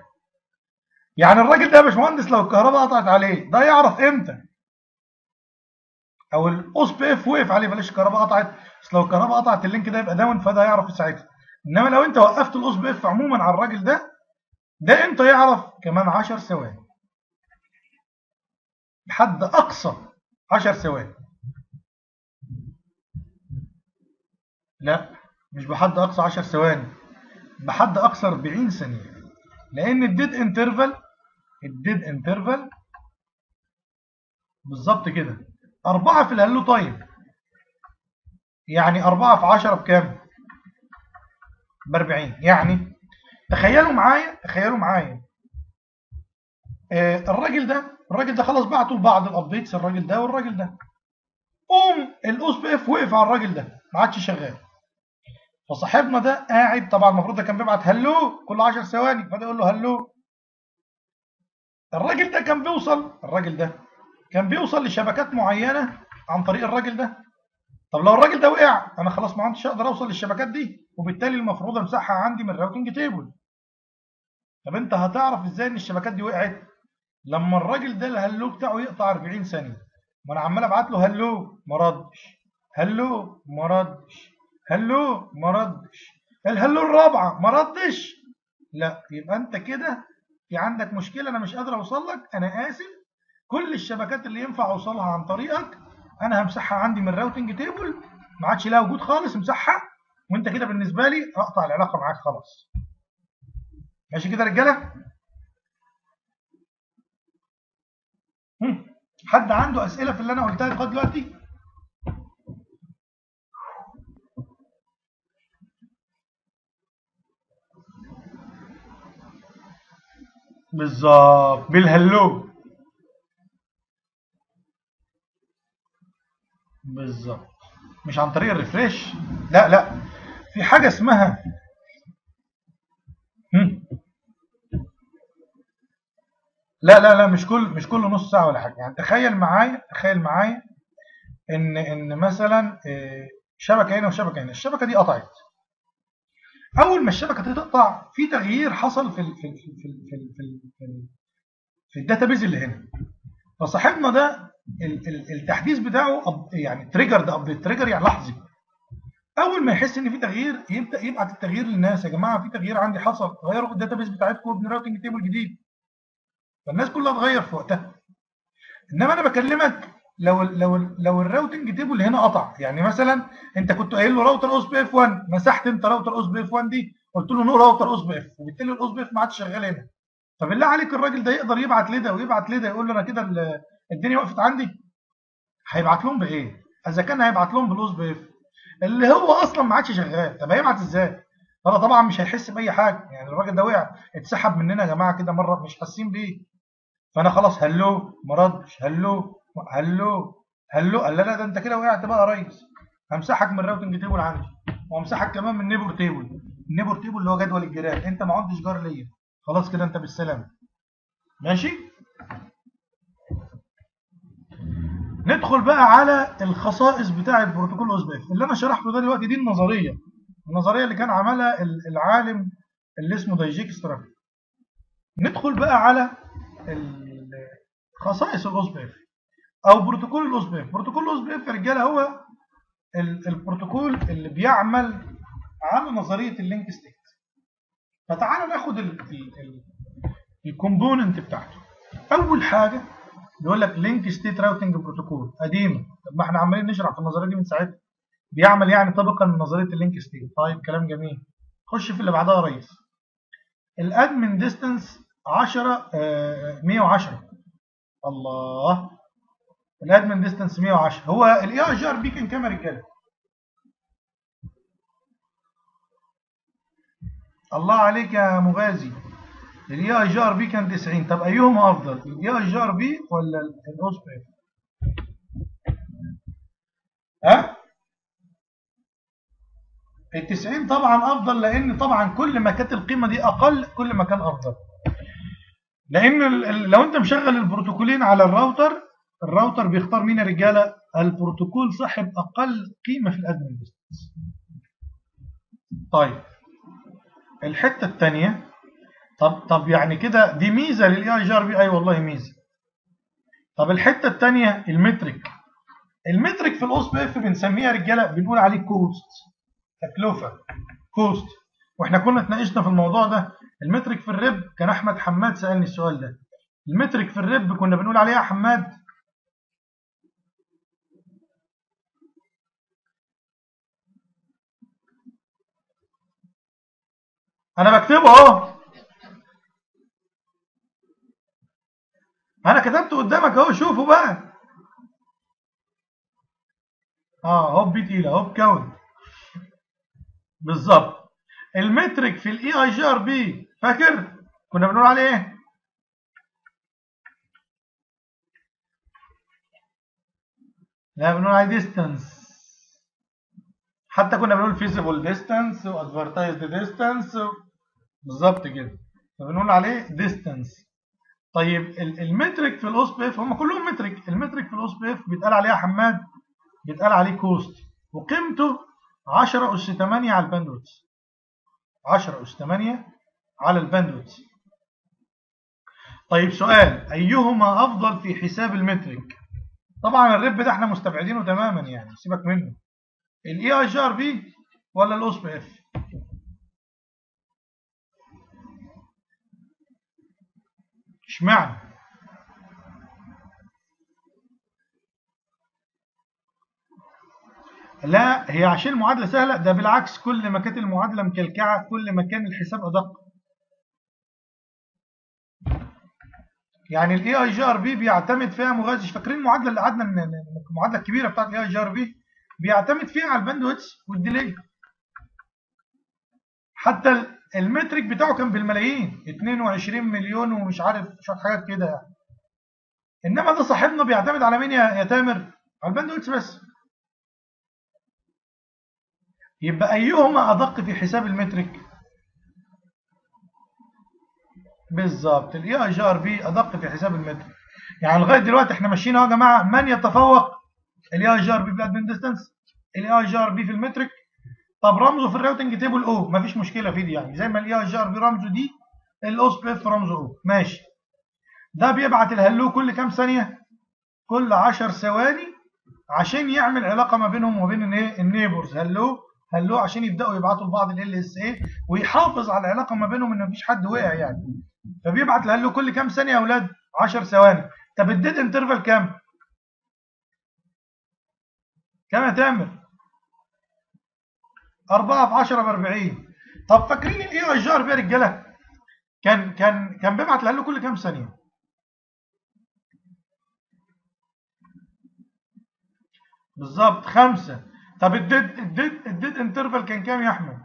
يعني الراجل ده يا باشمهندس لو الكهرباء قطعت عليه ده يعرف امتى؟ او الاوس بي اف وقف عليه، بلاش الكهرباء قطعت، بس لو الكهرباء قطعت اللينك ده يبقى داون، فده هيعرف ساعتها. انما لو انت وقفت الاوس بي اف عموما على الراجل ده، ده امتى يعرف؟ كمان عشر ثواني، لحد اقصى عشر ثواني. لا مش بحد اقصى عشر ثواني، بحد اقصى أربعين ثانيه، لان الديد انترفال الديد انترفال بالظبط كده أربعة في الهلو تايم. يعني أربعة في عشرة بكام؟ ب أربعين. يعني تخيلوا معايا تخيلوا معايا آه الراجل ده الراجل ده خلاص بعتوا لبعض الابديتس، الراجل ده والراجل ده، قوم الاوس بي اف وقف على الراجل ده ما عادش شغال. فصاحبنا ده قاعد، طبعا المفروض ده كان بيبعت هلو كل عشر ثواني، فده يقول له هلو. الراجل ده كان بيوصل الراجل ده كان بيوصل لشبكات معينه عن طريق الراجل ده. طب لو الراجل ده وقع، انا خلاص ما عنديش اقدر اوصل للشبكات دي، وبالتالي المفروض امسحها عندي من الراوتنج تيبل. طب انت هتعرف ازاي ان الشبكات دي وقعت؟ لما الراجل ده الهلو بتاعه يقطع أربعين ثانيه، ما انا عمال ابعت له هلو ما ردش، هلو ما ردش، هلو ما ردش، الهلو الرابعه ما ردش. لا، يبقى انت كده في عندك مشكله، انا مش قادر اوصل لك، انا اسف. كل الشبكات اللي ينفع اوصلها عن طريقك انا همسحها عندي من الراوتنج تيبل، ما عادش لها وجود خالص، امسحها، وانت كده بالنسبه لي اقطع العلاقه معاك خلاص. ماشي كده يا رجاله؟ هم. حد عنده اسئله في اللي انا قلتها لغايه دلوقتي؟ بالظبط، بالهلو. بالظبط، مش عن طريق الريفريش. لا لا، في حاجه اسمها هم. لا لا لا، مش كل مش كل نص ساعه ولا حاجه. يعني تخيل معايا تخيل معايا ان ان مثلا آه، شبكه هنا وشبكه هنا، الشبكه دي قطعت. اول ما الشبكه دي تقطع، في تغيير حصل في ال في ال في ال في ال في ال في, ال في, ال في الداتابيز اللي هنا. فصاحبنا ده ال- ال- التحديث بتاعه أب- يعني تريجر، ده ابديت تريجر يعني لحظي. اول ما يحس ان في تغيير يبدا يبعت التغيير للناس، يا جماعه في تغيير عندي حصل، غيروا الداتابيز بتاعتكم وابن راوتنج تيبل جديد. فالناس كلها تغير في وقتها. انما انا بكلمك لو ال لو ال لو الراوتنج تيبل هنا قطع، يعني مثلا انت كنت قايل له راوتر اوس بي اف واحد، مسحت انت راوتر اوس بي اف واحد دي، قلت له نو راوتر اوس بي اف، وبالتالي الاوس بي اف ما عادش شغال هنا. فبالله عليك الراجل ده يقدر يبعت لده ويبعت لده يقول له انا كده ال- الدنيا وقفت عندي؟ هيبعت لهم بايه؟ اذا كان هيبعت لهم بالاوس بي اف اللي هو اصلا ما عادش شغال، طب هيبعت ازاي؟ فده طبعا مش هيحس باي حاجه. يعني الراجل ده وقع، اتسحب مننا يا جماعه كده مره، مش حاسين بيه. فانا خلاص هلو ما ردش، هلو هلو هلو، قال لا لا، ده انت كده وقعت بقى يا ريس، همسحك من الراوتنج تيبل عندي، وامسحك كمان من النيبور تيبل. النيبور تيبل اللي هو جدول الجيران، انت ما عدتش جار ليا، خلاص كده انت بالسلامه. ماشي. ندخل بقى على الخصائص بتاع البروتوكول اوس بي اف اللي انا شرحته ده دلوقتي. دي النظريه النظريه اللي كان عملها العالم اللي اسمه دايجيكسترا. ندخل بقى على ال- خصائص الاوس بي اف او بروتوكول الاوس بي اف. بروتوكول الاوس بي اف يا رجاله هو ال- البروتوكول اللي بيعمل على نظريه اللينك ستيت. فتعالوا ناخد الكومبوننت بتاعته. اول حاجه بيقول لك لينك ستيت راوتنج بروتوكول قديمه. طب ما احنا عمالين نشرح في النظريه دي من ساعتها. بيعمل يعني طبقا من نظريه اللينك ستيت. طيب كلام جميل. خش في اللي بعدها يا ريس. الادمن ديستانس عشرة آه، مية وعشرة. الله، الادمن ديستانس مية وعشرة. هو الاي اي جي ار بي كان كام يا رجاله؟ الله عليك يا مغازي، الاي اي جي ار بي كان تسعين. طب ايهما افضل، الاي اي جي ار بي ولا الاوس بي اف؟ ها، ال تسعين طبعا افضل، لان طبعا كل ما كانت القيمه دي اقل كل ما كان افضل. لان ال- ال- لو انت مشغل البروتوكولين على الراوتر، الراوتر بيختار مين يا رجاله؟ البروتوكول صاحب اقل قيمه في الادمن ديستنس. طيب الحته الثانيه، طب طب يعني كده دي ميزه للاي اي جي ار بي؟ اي والله ميزه. طب الحته الثانيه المترك، المترك في الاوس بي اف بنسميه يا رجاله، بنقول عليه كوست، تكلفه، كوست. واحنا كنا اتناقشنا في الموضوع ده. المترك في الرب كان احمد حماد سالني السؤال ده. المترك في الرب كنا بنقول عليه يا حماد انا بكتبه اهو، انا كتبته قدامك اهو، شوفوا بقى. اه هوب بي تقيله، هوب كاونت، بالظبط. المترك في الاي اي جي ار بي فاكر كنا بنقول عليه ايه؟ لا بنقول عليه ديستانس. حتى كنا بنقول فيزيبل ديستانس وادفرتايزد ديستانس، بالظبط كده، فبنقول عليه ديستانس. طيب المترك في الاوس بي اف هم كلهم مترك. المترك في الاوس بي اف بيتقال عليه يا حماد، بيتقال عليه كوست، وقيمته عشرة اس ثمانية على الباندويث، عشرة اس ثمانية على الباندويث. طيب سؤال، ايهما افضل في حساب المترك؟ طبعا الرب ده احنا مستبعدينه تماما، يعني سيبك منه. الاي اي جي ار بي ولا الاوس بي اف؟ اشمعنى؟ لا هي عشان المعادله سهله، ده بالعكس، كل ما كانت المعادله مكلكعه كل ما كان الحساب ادق. يعني الاي اي جي ار بي بيعتمد فيها مغذي، فاكرين المعادله اللي قعدنا المعادله الكبيره بتاعت الاي اي جي ار بي بيعتمد فيها على الباندويث والديلي. حتى المترك بتاعه كان بالملايين، اتنين وعشرين مليون ومش عارف شويه حاجات كده يعني. انما ده صاحبنا بيعتمد على مين يا تامر؟ على الباندويث بس. يبقى ايهما ادق في حساب المترك؟ بالظبط الاي اي جي ار بي ادق في حساب المترك. يعني لغايه دلوقتي احنا ماشيين اهو يا جماعه، من يتفوق؟ الاي اي جي ار بي في الادمن ديستانس، الاي اي جي ار بي في المترك. طب رمزه في الراوتنج تيبل او، مفيش مشكله في دي، يعني زي ما الاي اي جي ار بي رمزه دي، الاوس بي اف رمزه او، ماشي. ده بيبعت الهلو كل كام ثانيه؟ كل عشر ثواني، عشان يعمل علاقه ما بينهم وبين الايه النيبرز، هلو هلو، عشان يبداوا يبعتوا لبعض ال اس اي، ويحافظ على العلاقه ما بينهم ان مفيش حد وقع يعني. فبيبعت الهلو كل كام ثانيه يا اولاد؟ عشر ثواني. طب الديد انترفال كام؟ كام يا تامر؟ أربعة في عشرة ب أربعين. طب فاكرين الاي اي جي ار بي يا رجاله؟ كان كان كان بيبعت الهلو كل كام ثانيه؟ بالظبط خمسة. طب الديد الديد الديد انترفال كان كام يا احمد؟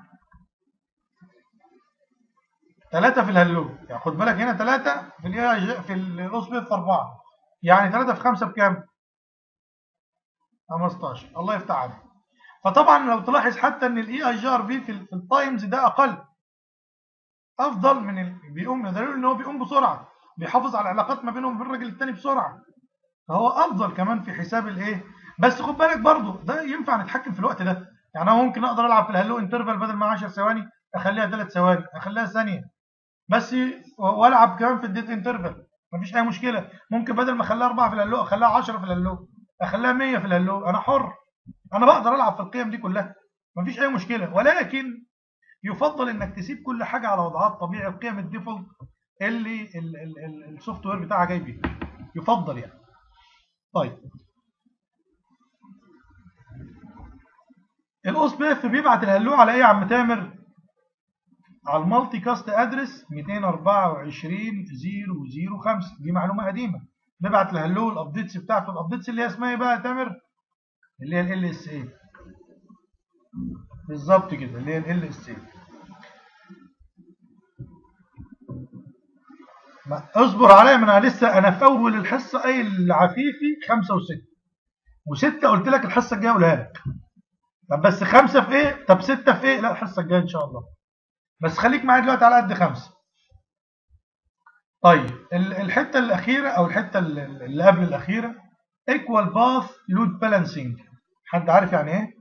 ثلاثة في الهلو، يعني خد بالك هنا ثلاثة في الاي في الاوس بي في أربعة، يعني ثلاثة في خمسة بكام؟ خمستاشر. الله يفتح عليك. فطبعا لو تلاحظ حتى ان الاي اي جي ار بي في, في التايمز ده اقل، افضل من ال... بيقوم، دليل ان هو بيقوم بسرعه، بيحافظ على العلاقات ما بينهم وبين الراجل الثاني بسرعه، فهو افضل كمان في حساب الايه. بس خد بالك برضه ده ينفع نتحكم في الوقت ده، يعني انا ممكن اقدر العب في الهلو انترفال بدل ما عشر ثواني اخليها ثلاث ثواني، اخليها ثانيه بس، والعب كمان في الديت انترفال، مفيش اي مشكله. ممكن بدل ما اخليها أربعة في الهلو اخليها عشرة في الهلو، اخليها مية في الهلو، انا حر، انا بقدر العب في القيم دي كلها، مفيش اي مشكله. ولكن يفضل انك تسيب كل حاجه على وضعها الطبيعي، القيم الديفولت اللي السوفت وير بتاعها جاي بيه، يفضل يعني. طيب الاوس بي اف بيبعت الهلو على ايه يا عم تامر؟ على المالتي كاست ادرس مئتين وأربعة وعشرين صفر صفر خمسة، دي معلومه قديمه. بيبعت الهلو الابديتس بتاعته، الابديتس اللي هي اسمها ايه بقى يا تامر؟ اللي هي ال اس اي، بالظبط كده، اللي هي ال اس اي. اصبر عليا، ما انا لسه انا في اول الحصه قايل عفيفي خمسة وستة، وستة قلت لك الحصه الجايه اقولها لك. طب بس خمسة في ايه؟ طب ستة في ايه؟ لا الحصة الجاية ان شاء الله. بس خليك معايا دلوقتي على قد خمسة. طيب الحتة الأخيرة أو الحتة اللي قبل الأخيرة، equal path load balancing، حد عارف يعني ايه؟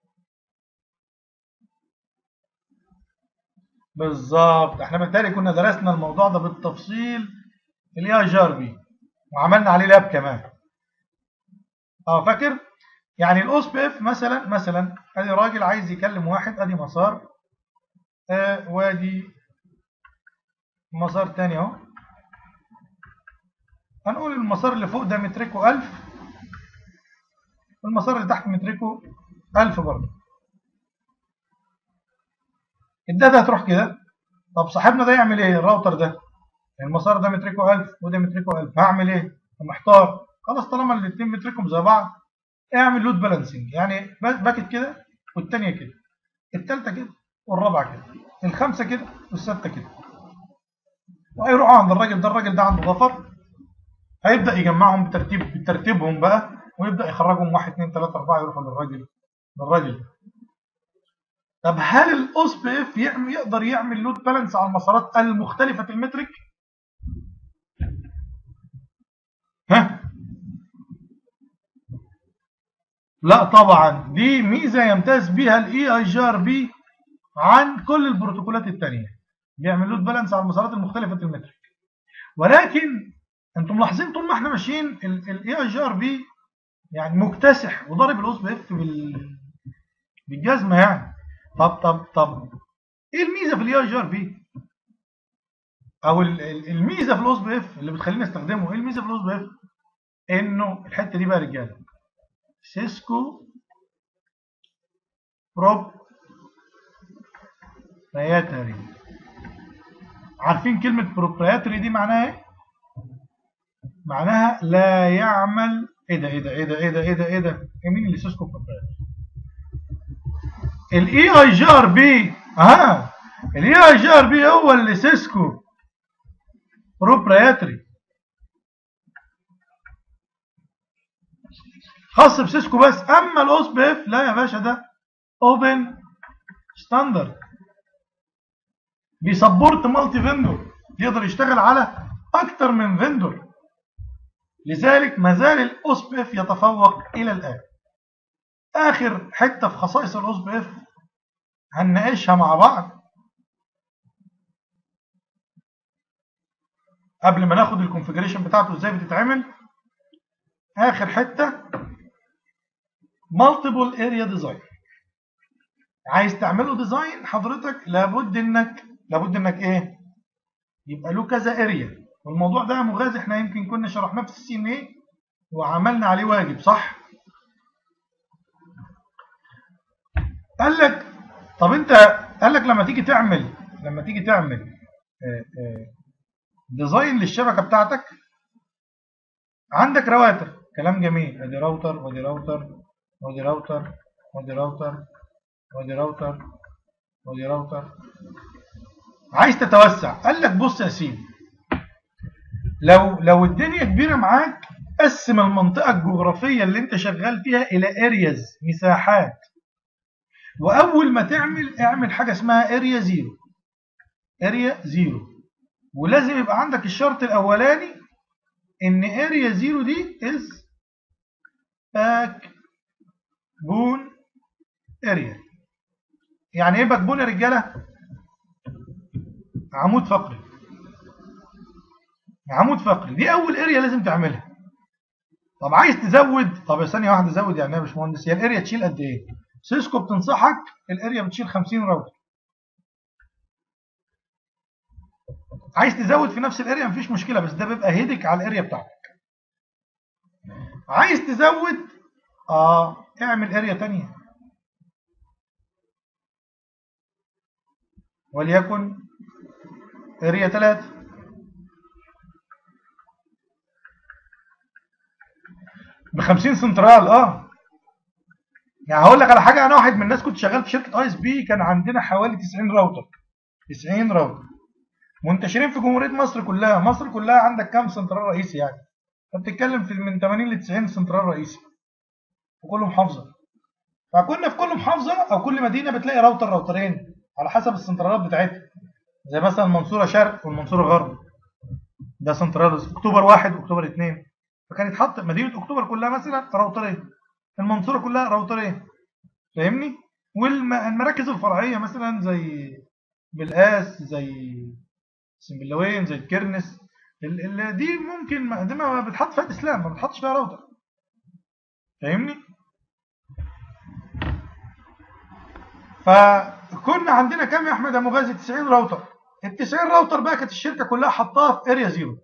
بالظبط، احنا بالتالي كنا درسنا الموضوع ده بالتفصيل في الاي جي ار بي، وعملنا عليه لاب كمان. اه فاكر؟ يعني الاوس بي اف مثلا مثلا ادي راجل عايز يكلم واحد، ادي مسار آه وادي مسار تاني اهو. هنقول المسار اللي فوق ده متركه ألف، والمسار اللي تحت متركه ألف برضه. الداتا هتروح كده. طب صاحبنا ده يعمل ايه؟ الراوتر ده المسار ده متركه ألف وده متركه ألف، هعمل ايه؟ محتار. خلاص طالما الاثنين متركهم زي بعض اعمل لود بالانسنج، يعني باكت كده والثانيه كده، الثالثه كده والرابعه كده، الخامسه كده والسادسه كده، وهيروحوا عند الراجل ده. الراجل ده عنده ضفر، هيبدا يجمعهم بترتيب بترتيبهم بقى، ويبدا يخرجهم واحد اثنين ثلاثة أربعة يروحوا للراجل للراجل. طب هل الاوس بي اف يقدر يعمل لود بالانس على المسارات المختلفه المترك؟ ها؟ لا طبعا، دي ميزه يمتاز بها الاي اي جي ار بي عن كل البروتوكولات الثانيه، بيعمل لود بالانس على المسارات المختلفه المترك. ولكن انتم ملاحظين طول ما احنا ماشيين الاي اي جي ار بي يعني مكتسح وضارب الاوس بي اف بالجزمه يعني. طب طب طب ايه الميزه في الاي اي جي ار بي؟ او الميزه في الاوس بي اف اللي بتخليني استخدمه؟ ايه الميزه في الاوس بي اف؟ انه الحته دي بقى يا رجاله، سيسكو بروبريتري. عارفين كلمه بروبريتري دي معناها ايه؟ معناها لا يعمل. ايه ده ايه ده ايه ده ايه ده ايه ده ايه ده مين اللي سيسكو بروبريتري؟ الاي اي جي ار بي. اه الاي اي جي ار بي هو اللي سيسكو بروبريتري، خاص بسيسكو بس. اما الاوس بي اف لا يا باشا، ده اوبن ستاندرد، بيسبورت مالتي فيندور، يقدر يشتغل على اكتر من فيندور. لذلك ما زال الاوس بي اف يتفوق الى الان. اخر حته في خصائص الاوس بي اف هنناقشها مع بعض قبل ما ناخد الكونفيجريشن بتاعته ازاي بتتعمل. اخر حته مالتيبل اريا ديزاين. عايز تعمله ديزاين حضرتك لابد انك لابد انك ايه؟ يبقى له كذا اريا. والموضوع ده مغاز احنا يمكن كنا شرحناه في السي ان ايه وعملنا عليه واجب، صح؟ قال لك طب انت، قال لك لما تيجي تعمل لما تيجي تعمل ديزاين للشبكه بتاعتك، عندك رواتر، كلام جميل، ادي راوتر ودي راوتر ودي راوتر ودي راوتر ودي راوتر ودي راوتر. عايز تتوسع، قال لك بص يا سيدي، لو لو الدنيا كبيره معاك، قسم المنطقه الجغرافيه اللي انت شغال فيها الى ارياز، مساحات. واول ما تعمل اعمل حاجه اسمها اريا زيرو. اريا زيرو، ولازم يبقى عندك الشرط الاولاني ان اريا زيرو دي از باك بون اريا. يعني ايه باك بون يا رجاله؟ عمود فقري. عمود فقري دي اول اريا لازم تعملها. طب عايز تزود، طب يا ثانيه واحده زود يعني يا باشمهندس، هي الاريا تشيل قد ايه؟ سيسكو بتنصحك الاريا بتشيل خمسين راوتر. عايز تزود في نفس الاريا مفيش مشكله، بس ده بيبقى هيدك على الاريا بتاعتك. عايز تزود اه اعمل اريا ثانيه، وليكن اريا ثلاثة ب خمسين سنترال. اه يعني هقول لك على حاجه، انا واحد من الناس كنت شغال في شركه اي اس بي، كان عندنا حوالي تسعين راوتر. تسعين راوتر منتشرين في جمهوريه مصر كلها. مصر كلها عندك كام سنترال رئيسي يعني؟ انت بتتكلم في من ثمانين ل تسعين سنترال رئيسي في كل محافظه. فكنا في كل محافظه او كل مدينه بتلاقي راوتر راوترين على حسب السنترالات بتاعتها. زي مثلا المنصوره شرق والمنصوره غرب، ده سنترال. اكتوبر واحد واكتوبر اثنين، فكان يتحط مدينه اكتوبر كلها مثلا راوترين، المنصوره كلها راوترين، فاهمني؟ والمراكز الفرعيه مثلا زي بالقاس، زي سنبلاوين، زي الكرنس، ال ال دي ممكن دي ما بتحط فيها اسلام، ما بتحطش فيها راوتر، فاهمني؟ فكنا عندنا كام يا احمد يا مغازي؟ تسعين راوتر. ال تسعين راوتر بقى كانت الشركه كلها حطاها في اريا زيرو.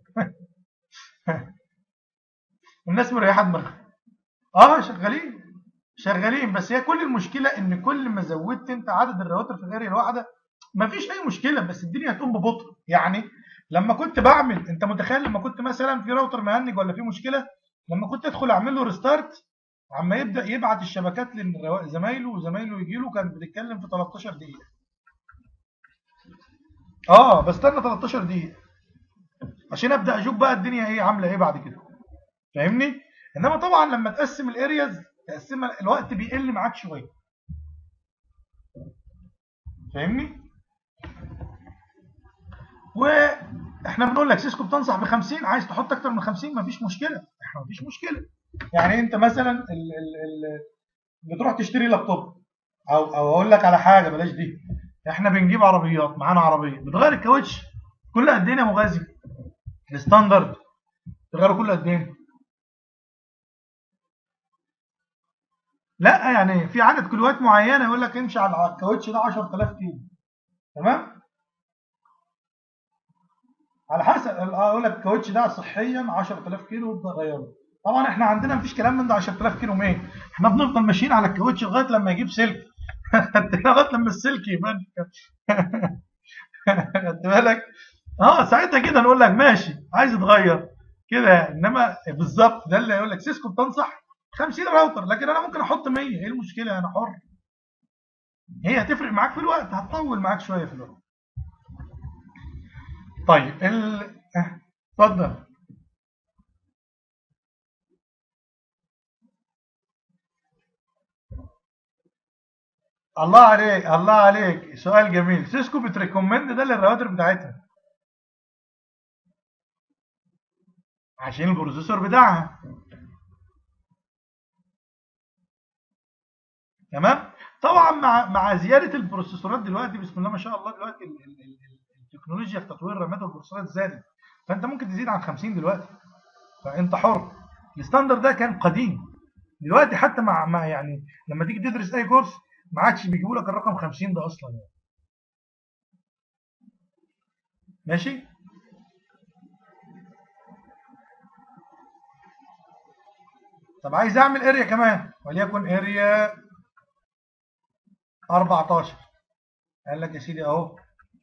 الناس مريحه دماغها. اه شغالين شغالين، بس هي كل المشكله ان كل ما زودت انت عدد الراوتر في الاريا الواحده مفيش اي مشكله، بس الدنيا هتقوم ببطء. يعني لما كنت بعمل، انت متخيل لما كنت مثلا في راوتر مهنج ولا في مشكله، لما كنت ادخل اعمل له ريستارت عما يبدا يبعت الشبكات لزمايله وزمايله يجي له، كان بتتكلم في تلتاشر دقيقه. اه بستنى تلتاشر دقيقه عشان ابدا اشوف بقى الدنيا ايه عامله ايه بعد كده، فاهمني؟ انما طبعا لما تقسم الارياز تقسمها الوقت بيقل معاك شويه، فاهمني؟ واحنا بنقول لك سيسكو بتنصح ب خمسين، عايز تحط اكتر من خمسين مفيش مشكله، احنا مفيش مشكله. يعني انت مثلا ال ال ال بتروح تشتري لابتوب، او او اقول لك على حاجه بلاش دي، احنا بنجيب عربيات، معانا عربيه بتغير الكاوتش كل قد ايه يا مغازي؟ الستاندرد تغيره كل قد ايه؟ لا يعني في عدد كيلوات معينه يقول لك امشي على الكاوتش ده عشرة آلاف كيلو، تمام؟ على حسب، اقول لك الكاوتش ده صحيا عشرة آلاف كيلو وابدا غيره. طبعا احنا عندنا مفيش كلام من ده عشرة آلاف كيلو مية، احنا بنفضل ماشيين على الكاوتش لغايه لما يجيب سلك. لغايه لما السلك يبان. خدت بالك؟ اه ساعتها كده نقول لك ماشي عايز تغير كده، انما بالظبط ده اللي يقول لك سيسكو بتنصح خمسين راوتر، لكن انا ممكن احط مية، ايه المشكله؟ انا حر. هي هتفرق معاك في الوقت، هتطول معاك شويه في الوقت. طيب ال آه، اتفضل. الله عليك الله عليك، سؤال جميل. سيسكو بتريكومند ده للرواتر بتاعتها عشان البروسيسور بتاعها، تمام. طبعا مع مع زياده البروسيسورات دلوقتي بسم الله ما شاء الله، دلوقتي ال ال ال التكنولوجيا في تطوير الرامات والبروسيسورات زادت، فانت ممكن تزيد عن خمسين دلوقتي، فانت حر. الستاندرد ده كان قديم، دلوقتي حتى مع, مع يعني لما تيجي تدرس اي كورس ما عادش بيجيبوا لك الرقم خمسين ده اصلا يعني. ماشي. طب عايز اعمل اريا كمان، وليكن اريا اربعتاشر، قال لك يا سيدي اهو،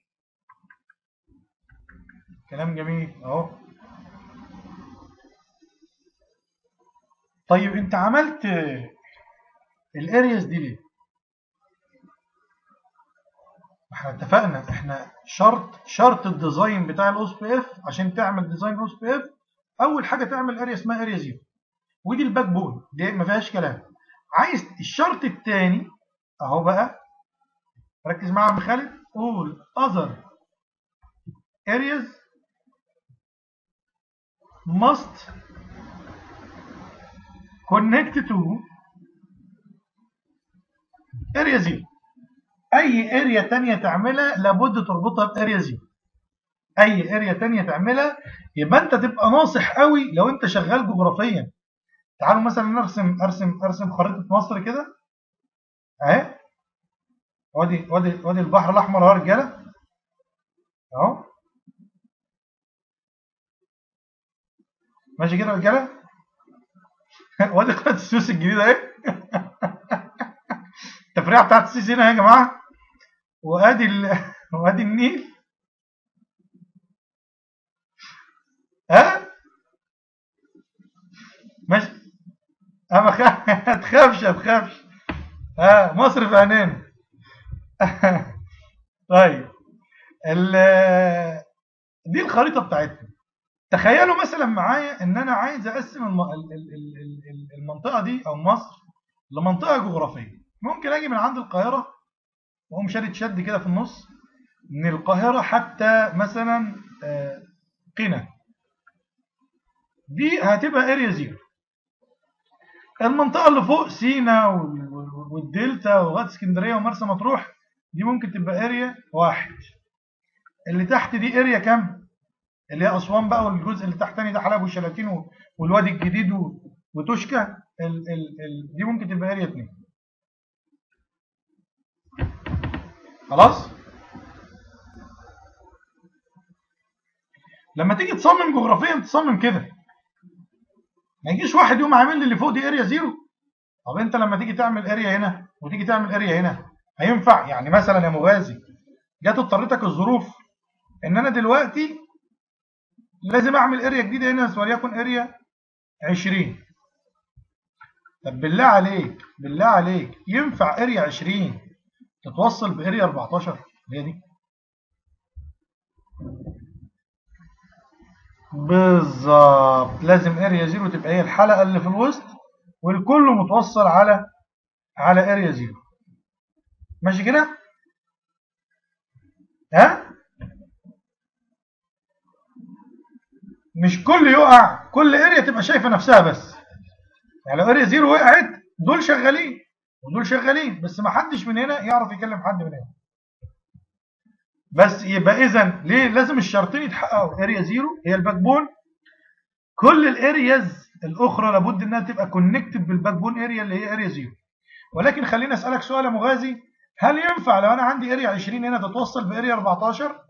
كلام جميل اهو. طيب انت عملت الارياز دي ليه؟ احنا اتفقنا احنا شرط شرط الديزاين بتاع الاوس بي اف، عشان تعمل ديزاين اوس بي اف اول حاجه تعمل اريا اسمها اريا زيرو، ودي الباك بون دي ما فيهاش كلام. عايز الشرط الثاني اهو بقى، ركز معايا يا عم خالد، all other areas must connect to area zero. اي اريا تانية تعملها لابد تربطها باريا زيرو، اي اريا تانية تعملها يبقى انت تبقى ناصح قوي لو انت شغال جغرافيا. تعالوا مثلا نرسم ارسم ارسم خريطه مصر كده اهي، وادي وادي وادي البحر الاحمر اهو يا رجاله اهو، ماشي كده يا رجاله. وادي قناه السويس الجديده اهي. التفريعه بتاعت السويس هنا يا جماعه، وادي ال... وادي النيل، ها ماشي. ها ما تخافش ما تخافش، ها مصر في عينينا. طيب ال... دي الخريطه بتاعتنا. تخيلوا مثلا معايا ان انا عايز اقسم الم... المنطقه دي او مصر لمنطقه جغرافيه، ممكن اجي من عند القاهره واقوم شادد شد كده في النص، من القاهره حتى مثلا قنا، دي هتبقى اريا زيرو. المنطقه اللي فوق سينا والدلتا ولغايه اسكندريه ومرسى مطروح دي ممكن تبقى اريا واحد. اللي تحت دي اريا كام؟ اللي هي اسوان بقى، والجزء اللي تحتاني ده حلب وشلاتين والوادي الجديد وتوشكا، ال ال ال دي ممكن تبقى اريا اتنين. خلاص. لما تيجي تصمم جغرافيا تصمم كده، ما يجيش واحد يقوم عامل لي اللي فوق دي اريا زيرو. طب انت لما تيجي تعمل اريا هنا وتيجي تعمل اريا هنا هينفع؟ يعني مثلا يا مغازي جت اضطرتك الظروف ان انا دلوقتي لازم اعمل اريا جديده هنا وليكن اريا عشرين. طب بالله عليك بالله عليك ينفع اريا عشرين تتوصل باريا اربعتاشر؟ هي دي بالظبط. لازم اريا زيرو تبقى هي الحلقه اللي في الوسط والكل متوصل على على اريا زيرو. ماشي كده؟ ها؟ مش كل يقع، كل اريا تبقى شايفه نفسها بس. يعني لو اريا زيرو وقعت دول شغالين ودول شغالين، بس ما حدش من هنا يعرف يكلم حد من هنا. بس يبقى اذا ليه لازم الشرطين يتحققوا؟ اريا زيرو هي الباك بون، كل الارياز الاخرى لابد انها تبقى كونكتد بالباك بون اريا اللي هي اريا زيرو. ولكن خليني اسالك سؤال يا مغازي، هل ينفع لو انا عندي اريا عشرين هنا تتوصل باريا اربعتاشر؟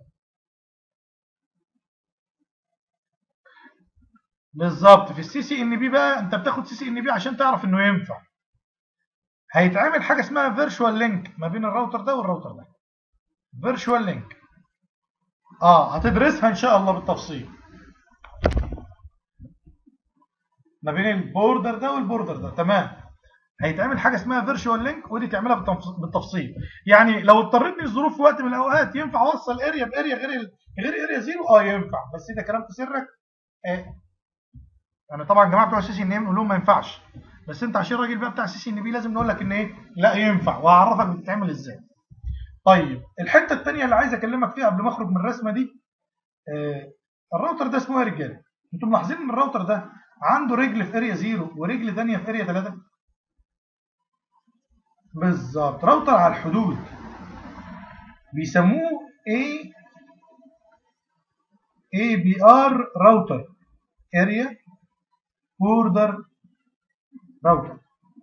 بالظبط. في السي سي ان بي بقى انت بتاخد سي سي ان بي عشان تعرف انه ينفع. هيتعمل حاجه اسمها فيرتشوال لينك ما بين الراوتر ده والراوتر ده. فيرتشوال لينك اه هتدرسها ان شاء الله بالتفصيل ما بين البوردر ده والبوردر ده. تمام. هيتعمل حاجه اسمها فيرتشوال لينك ودي تعملها بالتفصيل. يعني لو اضطرتني الظروف في وقت من الاوقات ينفع اوصل اريا باريا غير ال... غير اريا زيرو؟ اه ينفع، بس ده كلام في سرك. آه. انا طبعا الجماعه بتوع السي سي ان اي بنقول لهم ما ينفعش، بس انت عشان الراجل بقى بتاع السي سي ان بي لازم نقول لك ان ايه، لا ينفع وهعرفك بتتعمل ازاي. طيب الحته الثانيه اللي عايز اكلمك فيها قبل ما اخرج من الرسمه دي، آه الراوتر ده اسمه ايه يا رجاله؟ انتم ملاحظين ان الراوتر ده عنده رجل في اريا زيرو ورجل ثانيه في اريا ثلاثة؟ بالظبط. راوتر على الحدود بيسموه اي اي بي ار راوتر، اريا بوردر راوتر.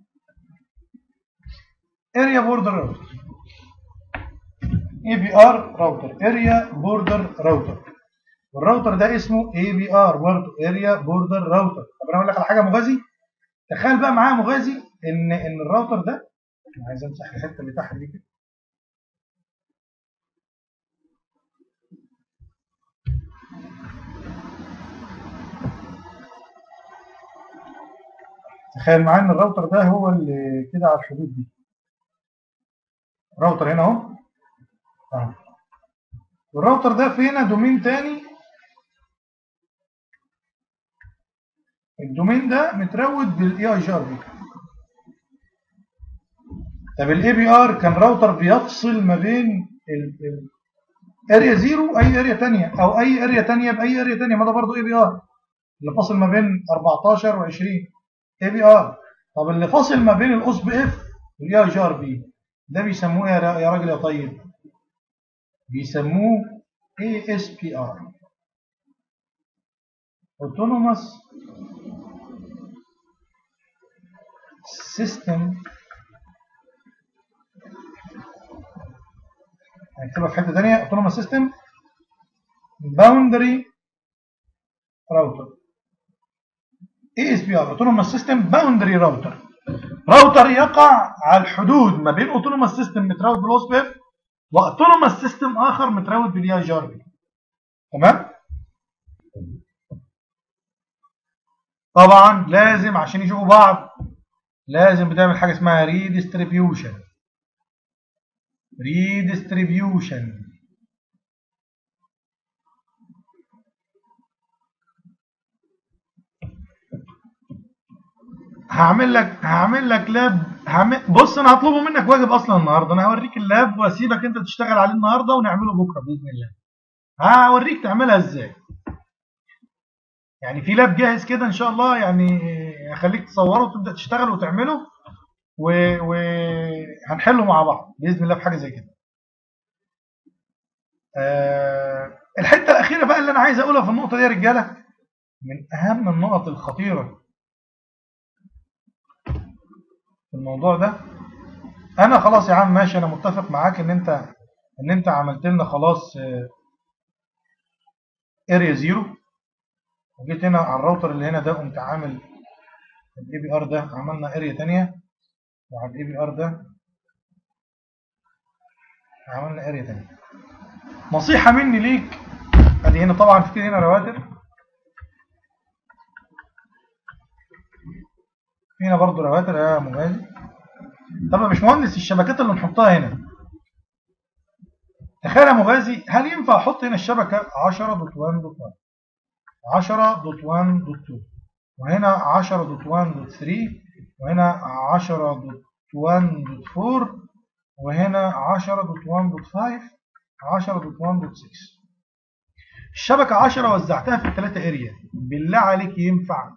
اريا بوردر راوتر اي بي ار راوتر اريا بوردر راوتر. والراوتر ده اسمه اي بي ار برضه اريا بوردر راوتر. طب انا اقول لك على حاجه مغازي، تخيل بقى معايا مغازي ان ان الراوتر ده، انا عايز امسح الحته اللي تحت دي كده. تخيل معايا ان الراوتر ده هو اللي كده على الحدود دي. راوتر هنا اهو اهو، والراوتر ده في هنا دومين تاني، الدومين ده متروت بالاي اي جي ار بي. طب الاي بي ار كان راوتر بيفصل ما بين اريا زيرو اي اريا ثانيه او اي اريا ثانيه باي اريا ثانيه، ما ده برضه اي بي ار اللي فاصل ما بين اربعتاشر وعشرين اي بي ار. طب اللي فاصل ما بين الاس بي اف والاي اي جي ار بي ده بيسموه ايه يا راجل يا طيب؟ بيسموه اي اس بي ار، اوتونوماس سيستم. هنكتبها في حته ثانيه، اوتونوماس سيستم باوندري راوتر. اي اس بي ار اوتونوماس سيستم باوندري راوتر، راوتر يقع على الحدود ما بين اوتونوماس سيستم متراوت بالاس بي اف واوتونوماس سيستم اخر متراوت بالاي اي جي ار بي. تمام. طبعا لازم عشان يشوفوا بعض لازم بتعمل حاجه اسمها ريديستريبيوشن. ريديستريبيوشن هعمل لك هعمل لك لاب. هعمل بص انا هطلبه منك واجب اصلا النهارده، انا هوريك اللاب واسيبك انت تشتغل عليه النهارده ونعمله بكره باذن الله. هوريك تعملها ازاي. يعني في لاب جاهز كده ان شاء الله، يعني هخليك تصوره وتبدا تشتغل وتعمله وهنحله مع بعض باذن الله في حاجه زي كده. أه الحته الاخيره بقى اللي انا عايز اقولها في النقطه دي يا رجاله، من اهم النقط الخطيره في الموضوع ده. انا خلاص يا عم ماشي، انا متفق معاك ان انت ان انت عملت لنا خلاص اريا زيرو، وجيت هنا على الراوتر اللي هنا ده قمت عامل الاي بي ار ده، عملنا اريا ثانيه، وعلى الاي بي ار ده عملنا اريا ثانيه. نصيحه مني ليك، ادي هنا طبعا في هنا رواتر، هنا برضو رواتر يا مغازي. طب يا باشمهندس الشبكات اللي نحطها هنا، تخيل يا مغازي، هل ينفع احط هنا الشبكه عشرة دوت واحد دوت واحد، عشرة دوت واحد دوت اتنين، وهنا عشرة دوت واحد دوت تلاتة، وهنا عشرة دوت واحد دوت اربعة، وهنا عشرة دوت واحد دوت خمسة، عشرة دوت واحد دوت ستة. الشبكه عشرة وزعتها في الثلاثه اريا، بالله عليك ينفع؟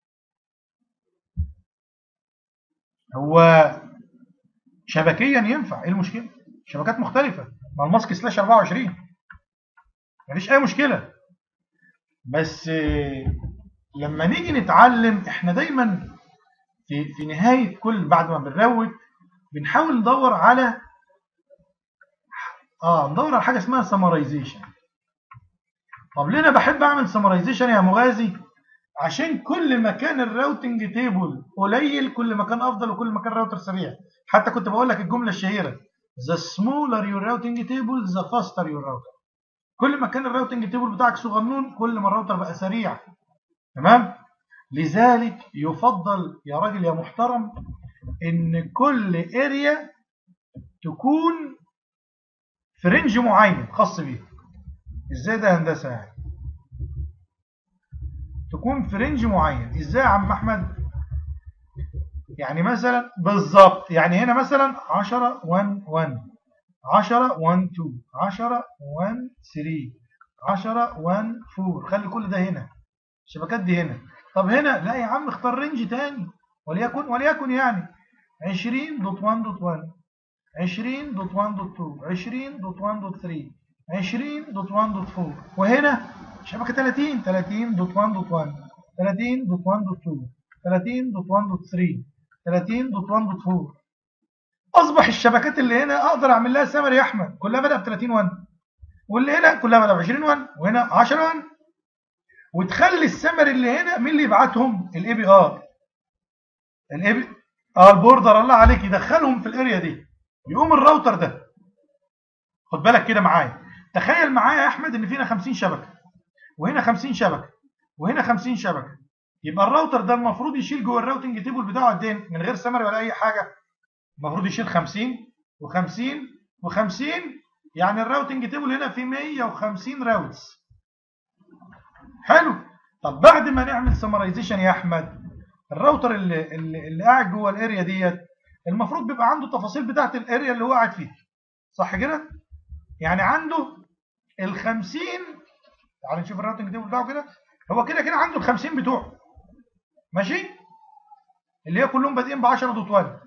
هو شبكيا ينفع، ايه المشكله؟ شبكات مختلفه مع الماسك سلاش اربعة وعشرين، مفيش اي مشكله. بس لما نيجي نتعلم احنا دايما في في نهايه كل بعد ما بنروت بنحاول ندور على اه ندور على حاجه اسمها سمرايزيشن. طب ليه انا بحب اعمل سمرايزيشن يا مغازي؟ عشان كل ما كان الراوتنج تيبل قليل كل ما كان افضل، وكل ما كان الراوتر سريع. حتى كنت بقول لك الجمله الشهيره the smaller your routing table the faster your router. كل ما كان الراوتنج تيبل بتاعك صغنون كل ما الراوتر بقى سريع. تمام؟ لذلك يفضل يا راجل يا محترم ان كل اريا تكون في رينج معين خاص بيه. ازاي ده هندسه يعني؟ تكون في رينج معين ازاي يا عم احمد؟ يعني مثلا بالظبط، يعني هنا مثلا عشرة واحد واحد، عشرة واحد اتنين، عشرة واحد تلاتة، عشرة واحد اربعة، خلي كل ده هنا، الشبكات دي هنا. طب هنا لا يا عم، اختار رينج تاني، وليكن وليكن يعني عشرين دوت واحد دوت واحد، عشرين دوت واحد دوت اتنين، عشرين دوت واحد دوت تلاتة، عشرين دوت واحد دوت اربعة، وهنا شبكه تلاتين، تلاتين دوت واحد دوت واحد، تلاتين دوت واحد دوت اتنين، تلاتين دوت واحد دوت تلاتة، تلاتين دوت واحد دوت اربعة. اصبح الشبكات اللي هنا اقدر اعمل لها سمري يا احمد، كلها بدأ ب تلاتين واحد، واللي هنا كلها بدأ ب عشرين واحد، وهنا عشرة واحد. وتخلي السمري اللي هنا مين اللي يبعتهم؟ الاي بي ار، الاي بي اه البوردر، الله عليك، يدخلهم في الاريا دي. يقوم الراوتر ده، خد بالك كده معايا، تخيل معايا يا احمد ان فينا خمسين شبكه، وهنا خمسين شبكه، وهنا خمسين شبكه. يبقى الراوتر ده المفروض يشيل جوه الراوتنج تيبل بتاعه قد ايه من غير سمري ولا اي حاجه؟ المفروض يشيل خمسين و50 و50، يعني الراوتنج تيبل هنا فيه مية وخمسين راوتس. حلو. طب بعد ما نعمل سمرايزيشن يا احمد، الراوتر اللي اللي, اللي قاعد جوه الاريا ديت المفروض بيبقى عنده التفاصيل بتاعه الاريا اللي هو قاعد فيها، صح كده؟ يعني عنده ال خمسين، تعال نشوف الراوتنج تيبل بتاعه كده، هو كده كده عنده ال خمسين بتوعه، ماشي، اللي هي كلهم بادئين ب عشرة دوت واحد.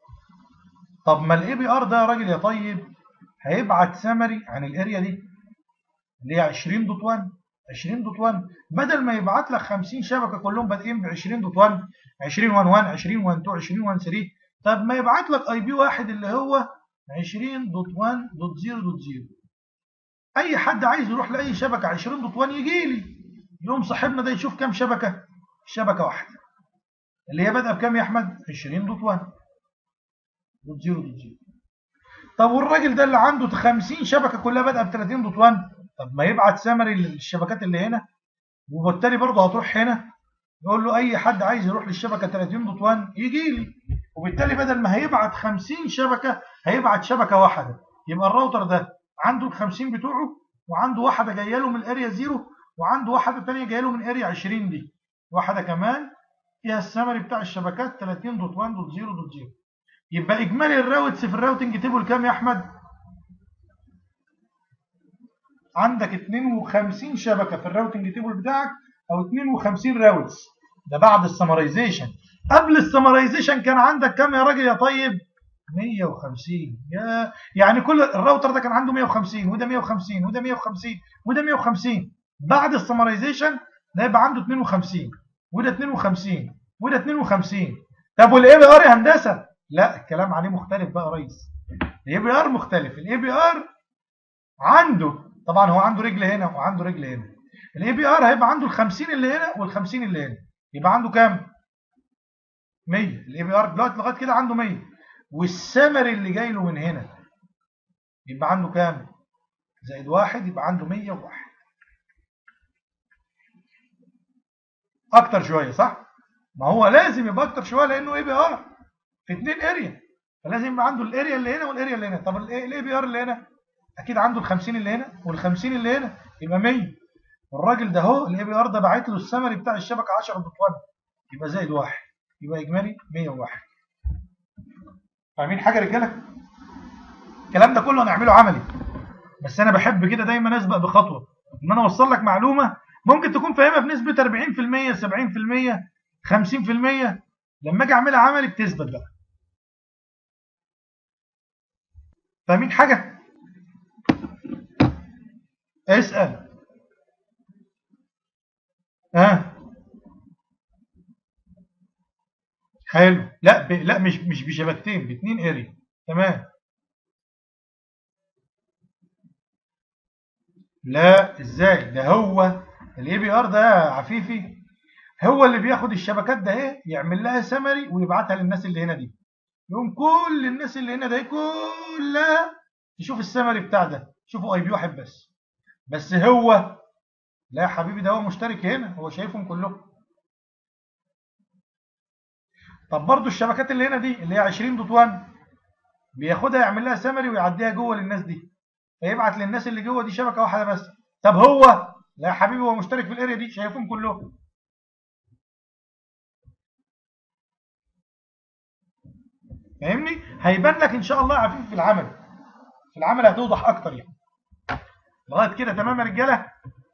طب ما الاي بي ار ده يا راجل يا طيب هيبعت سمري عن الاريا دي اللي هي عشرين دوت واحد، عشرين دوت واحد، بدل ما يبعت لك خمسين شبكه كلهم بادئين ب عشرين دوت واحد، عشرين دوت واحد، عشرين دوت اتنين، عشرين دوت تلاتة، طب ما يبعت لك اي بي واحد اللي هو عشرين دوت واحد دوت صفر دوت صفر. اي حد عايز يروح لاي شبكه عشرين دوت واحد يجي لي، يقوم صاحبنا ده يشوف كام شبكه؟ شبكه واحده اللي هي بادئه بكام يا احمد؟ عشرين دوت واحد دوت صفر دوت صفر. طب والراجل ده اللي عنده خمسين شبكه كلها بادئه ب تلاتين دوت واحد، طب ما يبعت سمري للشبكات اللي هنا، وبالتالي برضه هتروح هنا يقول له اي حد عايز يروح للشبكه تلاتين دوت واحد يجي لي، وبالتالي بدل ما هيبعت خمسين شبكه هيبعت شبكه واحده. يبقى الراوتر ده عنده ال خمسين بتوعه، وعنده واحده جايه له من الاريا صفر، وعنده واحده ثانيه جايه له من اريا عشرين دي، واحده كمان فيها السمري بتاع الشبكات تلاتين دوت واحد دوت صفر دوت صفر. يبقى اجمالي الراوتس في الراوتنج تيبل كام يا احمد؟ عندك اتنين وخمسين شبكه في الراوتنج تيبل بتاعك، او اتنين وخمسين راوتس، ده بعد السمرايزيشن. قبل السمرايزيشن كان عندك كام يا راجل يا طيب؟ مية وخمسين. يا يعني كل الراوتر ده كان عنده مية وخمسين، وده مية وخمسين، وده مية وخمسين، وده مية وخمسين. بعد السمرايزيشن ده يبقى عنده اتنين وخمسين، وده اتنين وخمسين، وده اتنين وخمسين. طب والاي بي ار يا هندسه؟ لا، الكلام عليه مختلف بقى يا ريس. الاي بي ار مختلف. الاي بي ار عنده طبعا هو عنده رجل هنا وعنده رجل هنا. الاي بي ار هيبقى عنده ال خمسين اللي هنا وال خمسين اللي هنا، يبقى عنده كام؟ مية. الاي بي ار دلوقتي لغايه كده عنده مية، والسمري اللي جاي له من هنا يبقى عنده كام؟ زائد واحد، يبقى عنده مية وواحد. اكتر شويه صح؟ ما هو لازم يبقى اكتر شويه لانه اي بي ار في اتنين اريا، فلازم يبقى عنده الاريا اللي هنا والاريا اللي هنا. طب الاي بي ار اللي هنا اكيد عنده ال خمسين اللي هنا وال خمسين اللي هنا، يبقى مية. والراجل ده اهو الاي بي ار ده باعت له السمري بتاع الشبكه عشرة دوت واحد، يبقى زائد واحد، يبقى اجمالي مية وواحد. فاهمين حاجه يا رجاله؟ الكلام ده كله هنعمله عملي، بس انا بحب كده دايما اسبق بخطوه، ان انا اوصل لك معلومه ممكن تكون فاهمها بنسبه أربعين في المية سبعين في المية خمسين في المية، لما اجي اعملها عملي بتثبت بقى. فاهمين حاجه؟ اسال. ها آه. حلو. لا ب... لا مش مش بشبكتين، باتنين اريا. تمام. لا ازاي؟ ده هو الاي بي ار ده يا عفيفي هو اللي بياخد الشبكات ده ايه، يعمل لها سمري ويبعتها للناس اللي هنا دي، يقوم كل الناس اللي هنا ده كلها تشوف السمري بتاع ده، شوفوا اي بي واحد بس. بس هو لا يا حبيبي، ده هو مشترك هنا، هو شايفهم كلهم. طب برضو الشبكات اللي هنا دي اللي هي عشرين دوت واحد بياخدها يعمل لها سمري ويعديها جوه للناس دي، فيبعت للناس اللي جوه دي شبكه واحده بس. طب هو لا يا حبيبي، هو مشترك في الاريا دي، شايفهم كلهم. فاهمني؟ هيبان لك ان شاء الله يا عفيف في العمل، في العمل هتوضح اكتر يعني. لغايه كده تمام يا رجاله؟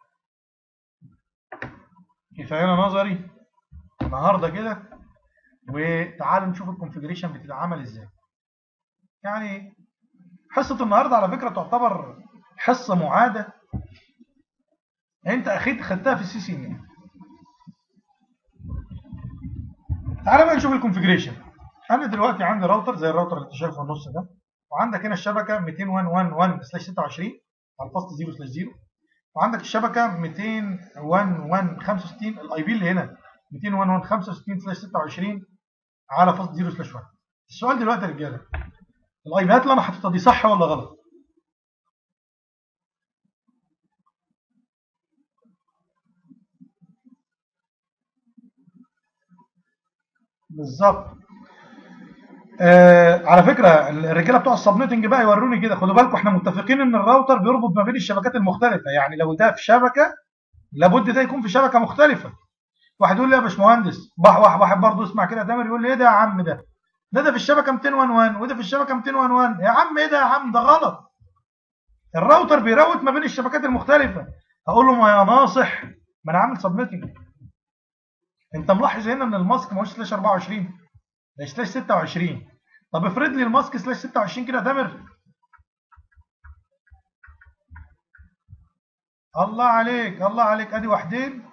كفايه نظري النهارده كده، وتعالوا نشوف الكونفيجريشن بتتعمل ازاي. يعني حصه النهارده على فكره تعتبر حصه معاده، انت اخيت خدتها في السي سي ان. تعالى بقى نشوف الكونفيجريشن. انا دلوقتي عندي راوتر زي الراوتر اللي انت شايفه في النص ده، وعندك هنا الشبكه مئتين وواحد سلاش ستة وعشرين على الفاست صفر سلاش صفر، وعندك الشبكه مئتين وواحد خمسة وستين الاي بي اللي هنا مئتين وواحد خمسة وستين سلاش ستة وعشرين على فاست صفر سلاش واحد. السؤال دلوقتي يا رجاله، الاي بيات اللي انا حاططها دي صح ولا غلط؟ بالظبط. آه على فكره الرجاله بتوع السبنيتنج بقى يوروني كده، خدوا بالكم احنا متفقين ان الراوتر بيربط ما بين الشبكات المختلفه، يعني لو ده في شبكه لابد ده يكون في شبكه مختلفه. واحد يقول لي يا باشمهندس، واحد واحد برضه اسمع كده تامر يقول لي ايه ده يا عم، ده ده ده في الشبكه مئتين وواحد وده في الشبكه مئتين وواحد، يا عم ايه ده يا عم، ده غلط. الراوتر بيراوت ما بين الشبكات المختلفه. هقول له ما يا ناصح، ما انا عامل سبميتنج. انت ملاحظ هنا ان الماسك ما هوش سلاش أربعة وعشرين، ده سلاش ستة وعشرين. طب افرض لي الماسك سلاش ستة وعشرين كده يا تامر. الله عليك الله عليك، ادي واحدين.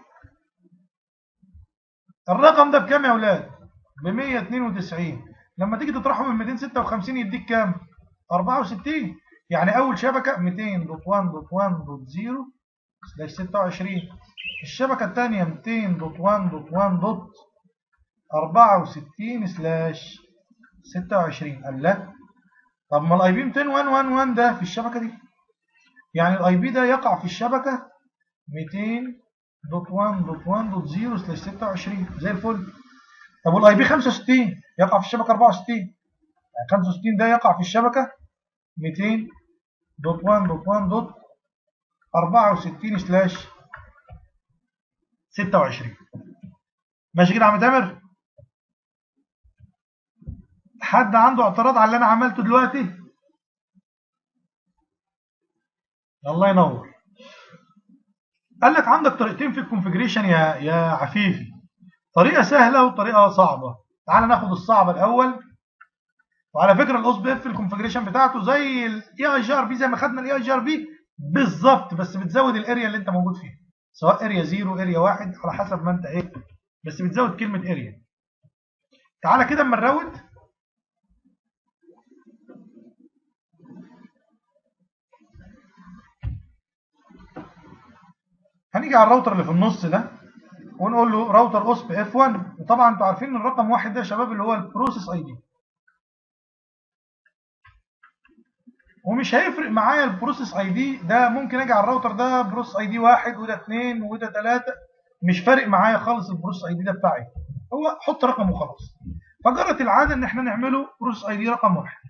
الرقم ده بكام يا اولاد؟ ب مئة واثنين وتسعين. لما تيجي تطرحه من مئتين وستة وخمسين يديك كام؟ أربعة وستين. يعني اول شبكه مئتين دوت واحد دوت واحد دوت صفر سلاش ستة وعشرين، الشبكه الثانيه مئتين دوت واحد دوت واحد دوت أربعة وستين سلاش ستة وعشرين. قال لا، طب ما الاي بي مئتين وواحد واحد ده في الشبكه دي، يعني الاي بي ده يقع في الشبكه مئتين دوت واحد دوت واحد دوت صفر سلاش ستة وعشرين زي الفل. طب والاي بي خمسة وستين يقع في الشبكه أربعة وستين، يعني خمسة وستين ده يقع في الشبكه مئتين دوت واحد دوت واحد دوت أربعة وستين سلاش ستة وعشرين. ماشي كده يا عم تامر؟ حد عنده اعتراض على اللي انا عملته دلوقتي؟ الله ينور. قال لك عندك طريقتين في الكونفجريشن يا يا عفيفي، طريقه سهله وطريقه صعبه. تعال ناخد الصعبه الاول. وعلى فكره الاوس بي اف الكونفجريشن بتاعته زي الاي اي جي ار بي، زي ما خدنا الاي اي جي ار بي بالظبط، بس بتزود الاريا اللي انت موجود فيها، سواء اريا صفر اريا واحد على حسب ما انت ايه، بس بتزود كلمه اريا. تعالى كده اما نراوت. هنيجي على الراوتر اللي في النص ده ونقول له راوتر اوسب اف واحد، وطبعا انتوا عارفين ان الرقم واحد ده يا شباب اللي هو البروسيس اي دي، ومش هيفرق معايا البروسيس اي دي ده، ممكن اجي على الراوتر ده بروسيس اي دي واحد وده اتنين وده تلاتة، مش فارق معايا خالص البروسيس اي دي ده بتاعي، هو حط رقم وخلاص. فجرت العاده ان احنا نعمله بروسيس اي دي رقم واحد.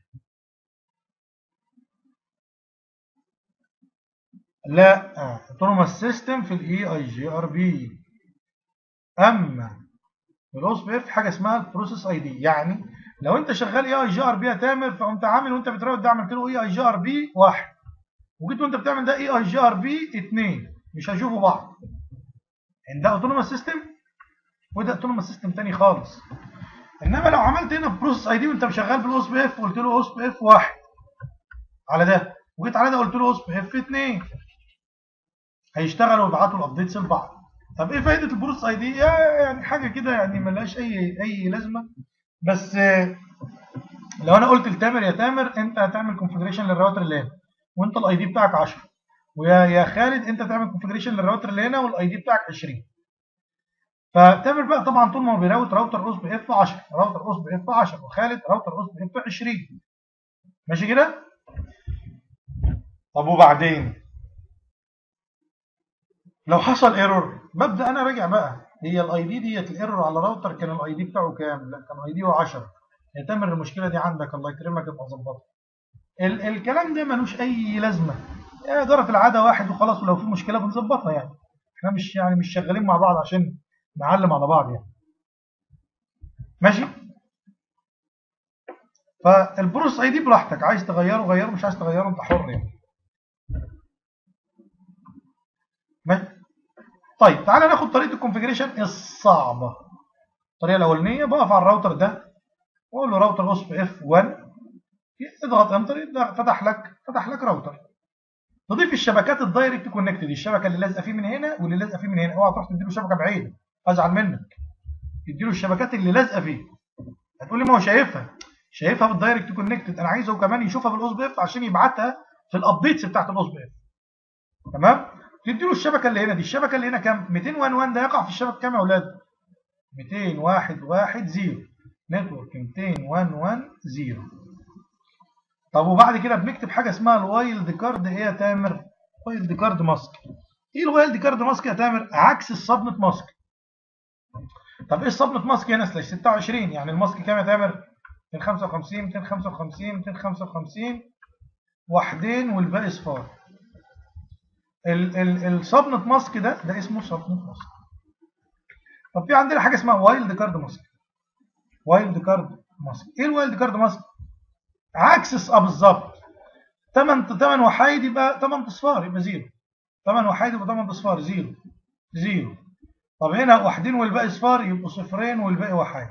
لا، اوتونوماس سيستم في الاي اي جي ار بي، اما الاوس بي اف حاجه اسمها البروسيس اي دي. يعني لو انت شغال اي اي جي ار بي يا تامر، فقمت عامل وانت بتراوت ده عملت له اي اي جي ار بي واحد، وجيت وانت بتعمل ده اي اي جي ار بي اتنين، مش هيشوفوا بعض. يعني ده اوتونوماس سيستم وده اوتونوماس سيستم تاني خالص. انما لو عملت هنا بروسيس اي دي وانت شغال بالاوس بي اف وقلت له اوس بي اف واحد على ده، وجيت على ده قلت له اوس بي اف اتنين، هيشتغلوا ويبعتوا الابديتس لبعض. طب ايه فائده البروسيس اي دي؟ يعني حاجه كده يعني ملهاش اي اي لازمه. بس لو انا قلت لتامر يا تامر انت هتعمل كونفيجريشن للراوتر اللي هنا وانت الاي دي بتاعك عشرة، ويا يا خالد انت تعمل كونفيجريشن للراوتر اللي هنا والاي دي بتاعك عشرين، فتامر بقى طبعا طول ما هو بيراوت راوتر اوس بي اف عشرة، راوتر اوس بي اف عشرة، وخالد راوتر اوس بي اف عشرين، ماشي كده؟ طب وبعدين لو حصل ايرور ببدا انا راجع بقى، هي الاي دي ديت الايرور على راوتر كان الاي دي بتاعه كام؟ لا كان اي دي عشرة. يا تامر المشكله دي عندك، الله يكرمك ابقى ظبطها. ال الكلام ده ملوش اي لازمه، يا جرت العاده واحد وخلاص، ولو في مشكله بنظبطها. يعني احنا مش يعني مش شغالين مع بعض عشان نعلم على بعض يعني، ماشي؟ فالبروسيس اي دي براحتك، عايز تغيره غيره، مش عايز تغيره انت حر يعني، ماشي؟ طيب تعالى ناخد طريقه الكونفيجريشن الصعبه. الطريقه الاولانيه بقف على الراوتر ده واقول له راوتر اوس بي اف واحد، اضغط انتر، فتح لك فتح لك راوتر. تضيف الشبكات الدايركت كونكتد، الشبكه اللي لازقه فيه من هنا واللي لازقه فيه من هنا، اوعى تروح تديله شبكه بعيده ازعل منك، تديله الشبكات اللي لازقه فيه. هتقول لي ما هو شايفها، شايفها بالدايركت كونكتد، انا عايزه كمان يشوفها بالاوس بي اف عشان يبعتها في الابديتس بتاعت الاوس بي اف، تمام؟ تديله الشبكه اللي هنا دي، الشبكه اللي هنا كام؟ مئتين وواحد ده يقع في الشبكه كام يا اولاد؟ مئتين وواحد صفر، نتورك مئتين وواحد صفر. طب وبعد كده بنكتب حاجه اسمها الوايلد كارد. ايه يا تامر؟ وايلد كارد ماسك. ايه الوايلد كارد ماسك يا تامر؟ عكس السبنت ماسك. طب ايه السبنت ماسك هنا؟ سلاش ستة وعشرين، يعني الماسك كام يا تامر؟ مئتين وخمسة وخمسين مئتين وخمسة وخمسين مئتين وخمسة وخمسين، واحدين والباقي صفار. السبنت ماسك ده ده اسمه سبنت ماسك. طب في عندنا حاجه اسمها وايلد كارد ماسك. وايلد كارد ماسك، ايه الوايلد كارد ماسك؟ عكس اه بالظبط، تمن تمن وحايد يبقى تمن اصفار يبقى زيرو، تمن وحايد يبقى تمن اصفار زيرو زيرو. طب هنا واحدين والباقي صفار يبقوا صفرين والباقي وحايد.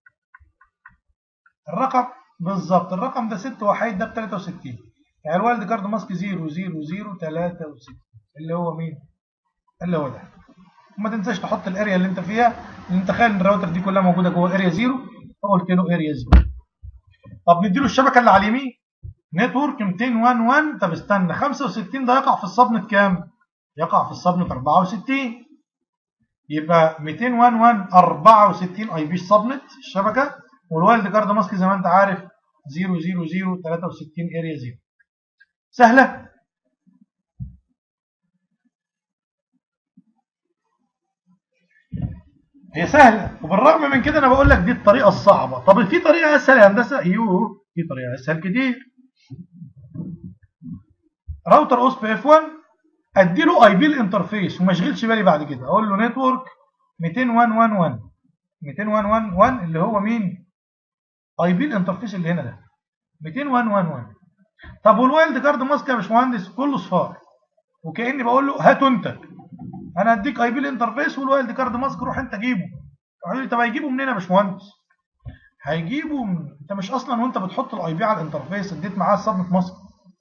الرقم بالظبط، الرقم ده ستة وحايد ده ب تلاتة وستين، يعني الوايلد كارد ماسك صفر صفر صفر تلاتة وستين، اللي هو مين؟ اللي هو ده. وما تنساش تحط الاريا اللي انت فيها، لان انت تخيل ان الراوتر دي كلها موجوده جوه اريا صفر، فقلت له اريا صفر. طب نديله الشبكه اللي على اليمين نتورك مئتين وواحد. طب استنى، خمسة وستين ده يقع في السبنت كام؟ يقع في السبنت أربعة وستين، يبقى مئتين وواحد أربعة وستين اي بي سبنت الشبكه، والوايلد كارد ماسك زي ما انت عارف صفر صفر صفر تلاتة وستين اريا صفر. سهله؟ هي سهله، وبالرغم من كده انا بقول لك دي الطريقه الصعبه. طب في طريقه اسهل يا هندسه؟ ايوه في طريقه اسهل كتير. راوتر اوس بي اف واحد ادي له اي بي الانترفيس وما اشغلش بالي بعد كده، اقول له نتورك مئتين وواحد مئتين وواحد اللي هو مين؟ اي بي الانترفيس اللي هنا ده مئتين وواحد. طب والوايلد كارد ماسك يا باشمهندس؟ كله صفار، وكاني بقول له هاته انت، انا اديك اي بي الانترفيس والوايلد كارد ماسك روح انت جيبه. قال لي طب هيجيبه منين يا باشمهندس؟ هيجيبه من... انت مش اصلا وانت بتحط الاي بي على الانترفيس اديت معاه السبنت ماسك؟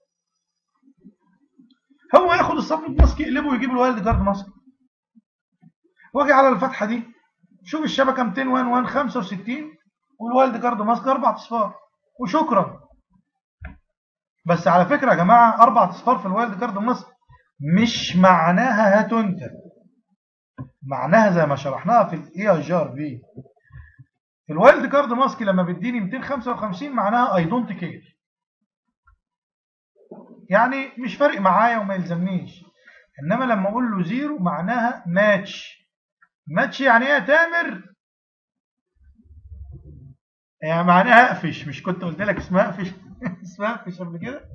هو ياخد السبنت ماسك يقلبه ويجيب الوايلد كارد ماسك. واجي على الفتحه دي شوف الشبكه مئتين وواحد خمسة وستين والوايلد كارد ماسك اربع اصفار وشكرا. بس على فكره يا جماعه اربع اصفار في الوايلد كارد ماسك مش معناها هاته انت، معناها زي ما شرحناها في الاي اي جي ار بي، في الوايلد كارد ماسك لما بيديني مئتين وخمسة وخمسين معناها اي دونت كير، يعني مش فارق معايا وما يلزمنيش. انما لما اقول له زيرو معناها ماتش. ماتش يعني ايه يا تامر؟ يعني معناها اقفش. مش كنت قلت لك اسمها اقفش؟ اسمها اقفش قبل كده.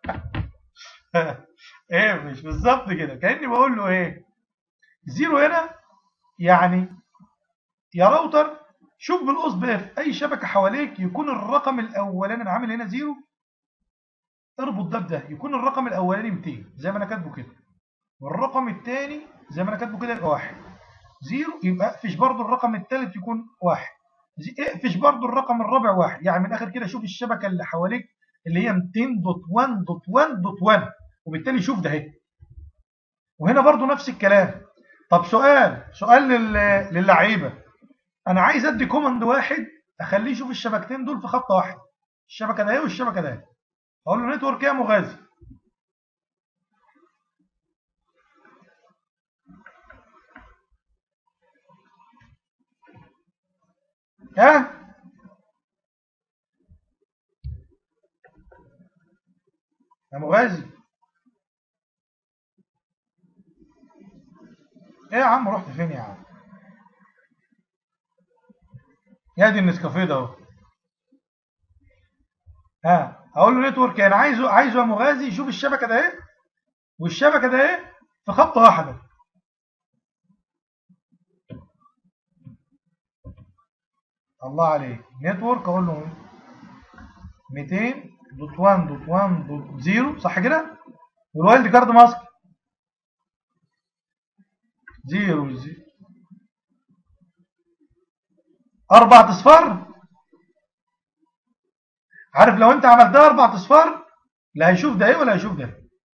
ايه مش بالظبط كده، كاني بقول له ايه، زيرو هنا يعني يا راوتر شوف بالقص باف اي شبكه حواليك يكون الرقم الاولاني، انا عامل هنا زيرو، اربط ده بده يكون الرقم الاولاني مئتين زي ما انا كاتبه كده، والرقم الثاني زي ما انا كاتبه كده يبقى واحد. زيرو يبقى اقفش برضو الرقم الثالث يكون واحد، اقفش برضو الرقم الرابع واحد. يعني من الاخر كده شوف الشبكه اللي حواليك اللي هي مئتين دوت واحد دوت واحد دوت واحد، وبالتالي شوف ده اهي. وهنا برضو نفس الكلام. طب سؤال سؤال للعيبه، انا عايز ادي كوماند واحد اخليه يشوف الشبكتين دول في خط واحد، الشبكه ده اهي والشبكه ده اهي. اقول له نتورك يا مغازي، ها يا مغازي، ايه يا عم رحت فين يا عم؟ يا دي النسكافيه ده اهو. ها اقول له نتورك انا عايزه عايزه يا مغازي يشوف الشبكه ده اهي والشبكه ده اهي في خط واحده. الله عليك. نتورك اقول له مئتين دوت واحد دوت واحد دوت صفر صح كده، والوايلد كارد ماسك صفر صفر اربع اصفار. عارف لو انت عملتها اربع اصفار لا هيشوف ده ايه ولا هيشوف ده.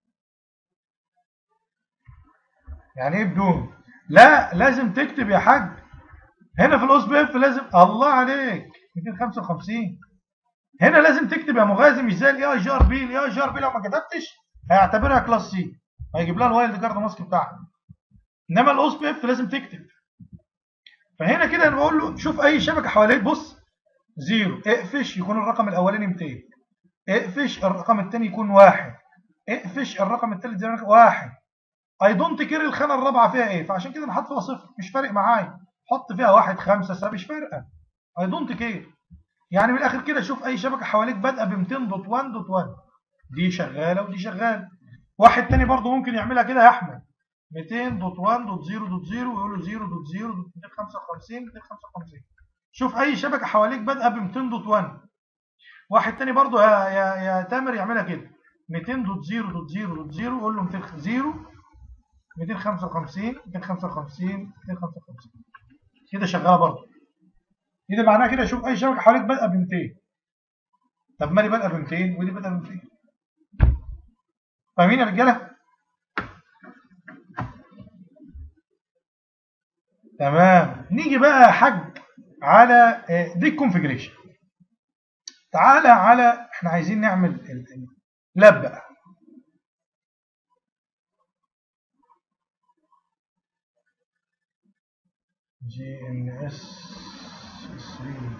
يعني ايه بدون؟ لا لازم تكتب يا حاج هنا في الاس بي اف، لازم الله عليك مئتين وخمسة وخمسين هنا لازم تكتب يا مغازي، مش زي الاي اي جي ار بي. الاي اي جي ار بي لو ما كتبتش هيعتبرها كلاس سي، هيجيب لها الوايلد كارد ماسك بتاعها. انما الاس بي اف لازم تكتب. فهنا كده انا بقول له شوف اي شبكه حواليك، بص زيرو اقفش يكون الرقم الاولاني مئتين، اقفش الرقم الثاني يكون واحد، اقفش الرقم الثالث زي ما انا واحد. اي دونت كير الخانه الرابعه فيها ايه، فعشان كده انا حاطط فيها صفر مش فارق معايا، حط فيها واحد خمسة سبعة مش فارقه. اي دونت كير. يعني من الاخر كده شوف اي شبكه حواليك بادئه ب مئتين دوت واحد دوت واحد، دي شغاله ودي شغاله. واحد تاني برضه ممكن يعملها كده يا احمد، مئتين دوت واحد دوت صفر دوت صفر ويقول له صفر دوت صفر دوت مئتين وخمسة وخمسين مئتين وخمسة وخمسين. شوف اي شبكه حواليك بادئه ب مئتين دوت واحد. واحد تاني برضه يا يا يا تامر يعملها كده مئتين دوت صفر دوت صفر دوت صفر ويقول له صفر مئتين وخمسة وخمسين مئتين وخمسة وخمسين مئتين وخمسة وخمسين كده شغاله برضه. كده معناها كده شوف اي شبكه حواليك بادئه ب مئتين. طب ما دي بادئه ب مئتين ودي بادئه ب مئتين. فاهمين يا رجاله؟ تمام. نيجي بقى يا حاج على دي الكونفجريشن. تعالى على احنا عايزين نعمل لاب بقى. جي ان اس ثلاثة.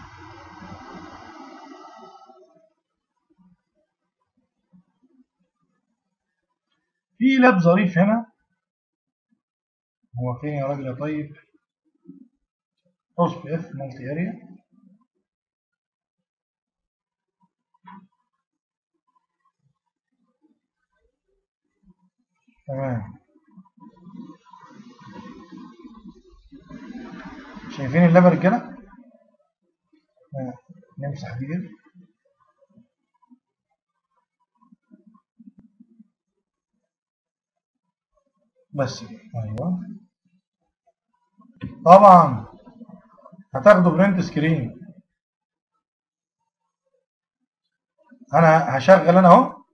في لاب ظريف هنا، هو فين يا راجل يا طيب؟ اوس بي اف مالتي اريا. تمام. شايفين اللاب يا رجاله؟ نمسح دي كده. بس كده ايوه. طبعا هتاخده برنت سكرين. انا هشغل انا اهو.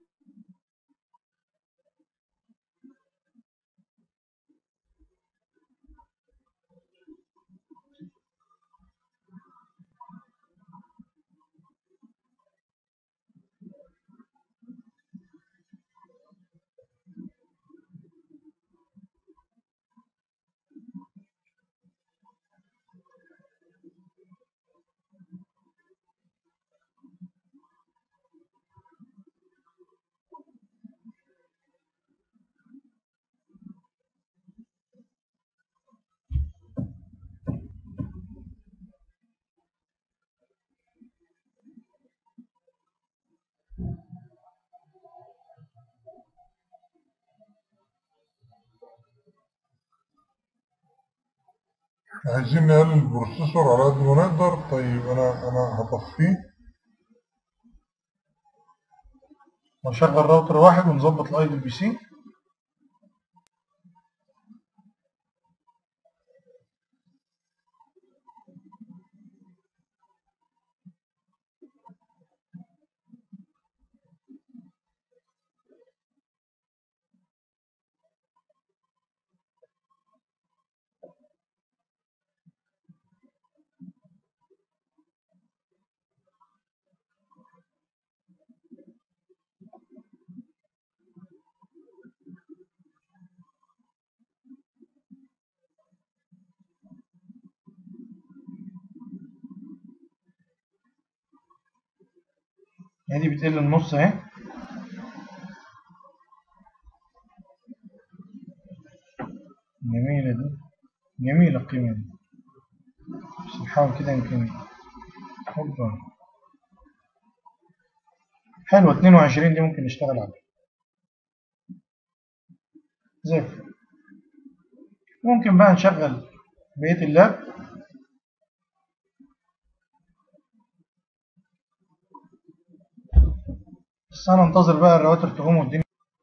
عايزين نقلل البروسيسور على قد ما نقدر. طيب انا انا هطفيه ونشغل راوتر واحد ونظبط الايدل بي سي. ادي بتقل النص اهي. جميلة دي، جميلة القيمة دي، بس نحاول كده يمكن. هوبا، حلوة اتنين وعشرين دي ممكن نشتغل عليها زي الفل. ممكن بقى نشغل بقية اللاب، بس انا انتظر بقى الرواتر تقوم والدنيا.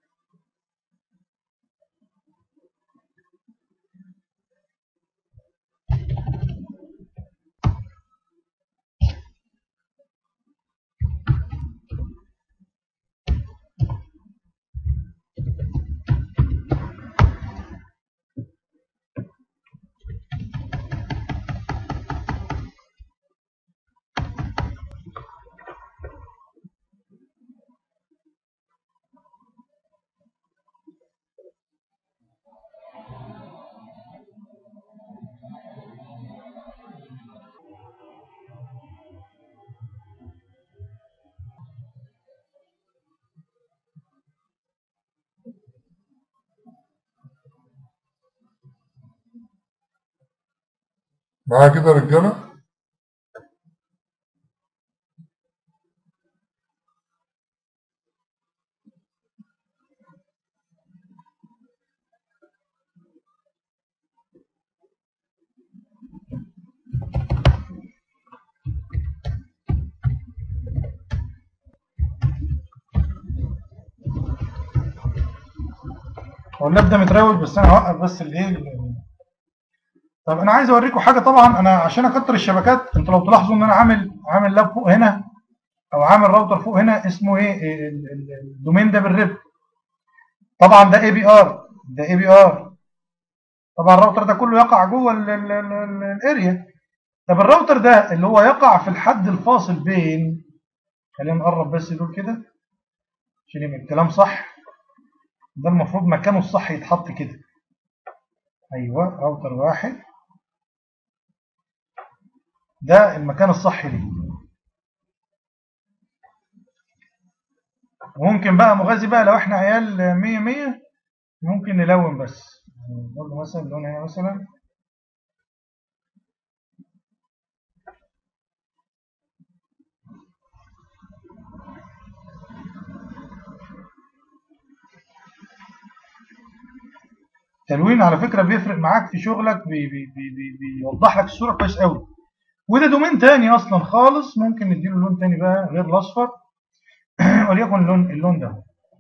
معايا كده يا رجالة. هو اللاب ده متراول، بس انا هوقف بس الايه. طب انا عايز اوريكم حاجه. طبعا انا عشان اكتر الشبكات، انتوا لو تلاحظوا ان انا عامل عامل لاب فوق هنا، او عامل راوتر فوق هنا اسمه ايه، ال- ال- الدومين ده بالريب. طبعا ده اي بي ار، ده اي بي ار. طبعا الراوتر ده كله يقع جوه الاريا. طب الراوتر ده اللي هو يقع في الحد الفاصل بين، خلينا نقرب بس دول كده عشان يبقى الكلام صح. ده المفروض مكانه الصح يتحط كده. ايوه، راوتر واحد ده المكان الصح ليه. وممكن بقى مغازي بقى لو احنا عيال مية مية ممكن نلون بس. نقول له مثلا لون هنا مثلا. تلوين على فكرة بيفرق معاك في شغلك، بي بي بي بي بيوضح لك الصورة كويس قوي. وده دومين تاني اصلا خالص، ممكن نديله لون تاني بقى غير الاصفر. وليكن اللون اللون ده.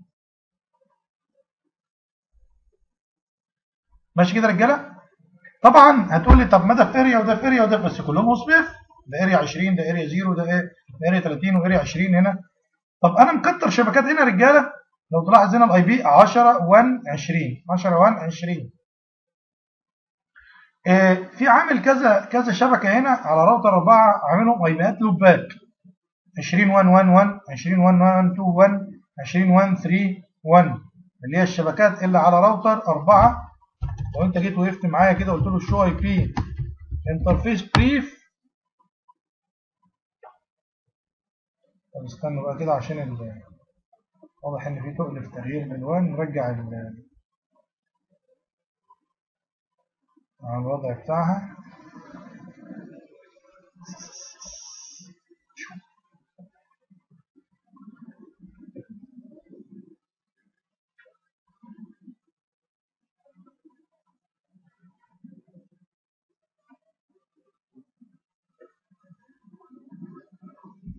ماشي كده يا رجاله. طبعا هتقول لي طب ما ده في اريا وده في اريا وده، بس كلهم وصف. ده اريا عشرين، ده اريا صفر، ده ايه، ده اريا تلاتين واريا عشرين هنا. طب انا مكتر شبكات هنا يا رجاله. لو تلاحظ هنا الاي بي عشرة واحد عشرين عشرة واحد عشرين. آه، في عامل كذا كذا شبكه هنا على راوتر اربعه، عاملهم اي بيات لوبات عشرين واحد واحد واحد عشرين واحد واحد اتنين واحد عشرين واحد تلاتة واحد، اللي هي الشبكات اللي على راوتر اربعه. لو انت جيت وقفت معايا كده قلت له شو اي بي انترفيس بريف. طب استنوا بقى كده عشان ال- واضح ان في تقل في تغيير الالوان. نرجع ال- على الوضع بتاعها.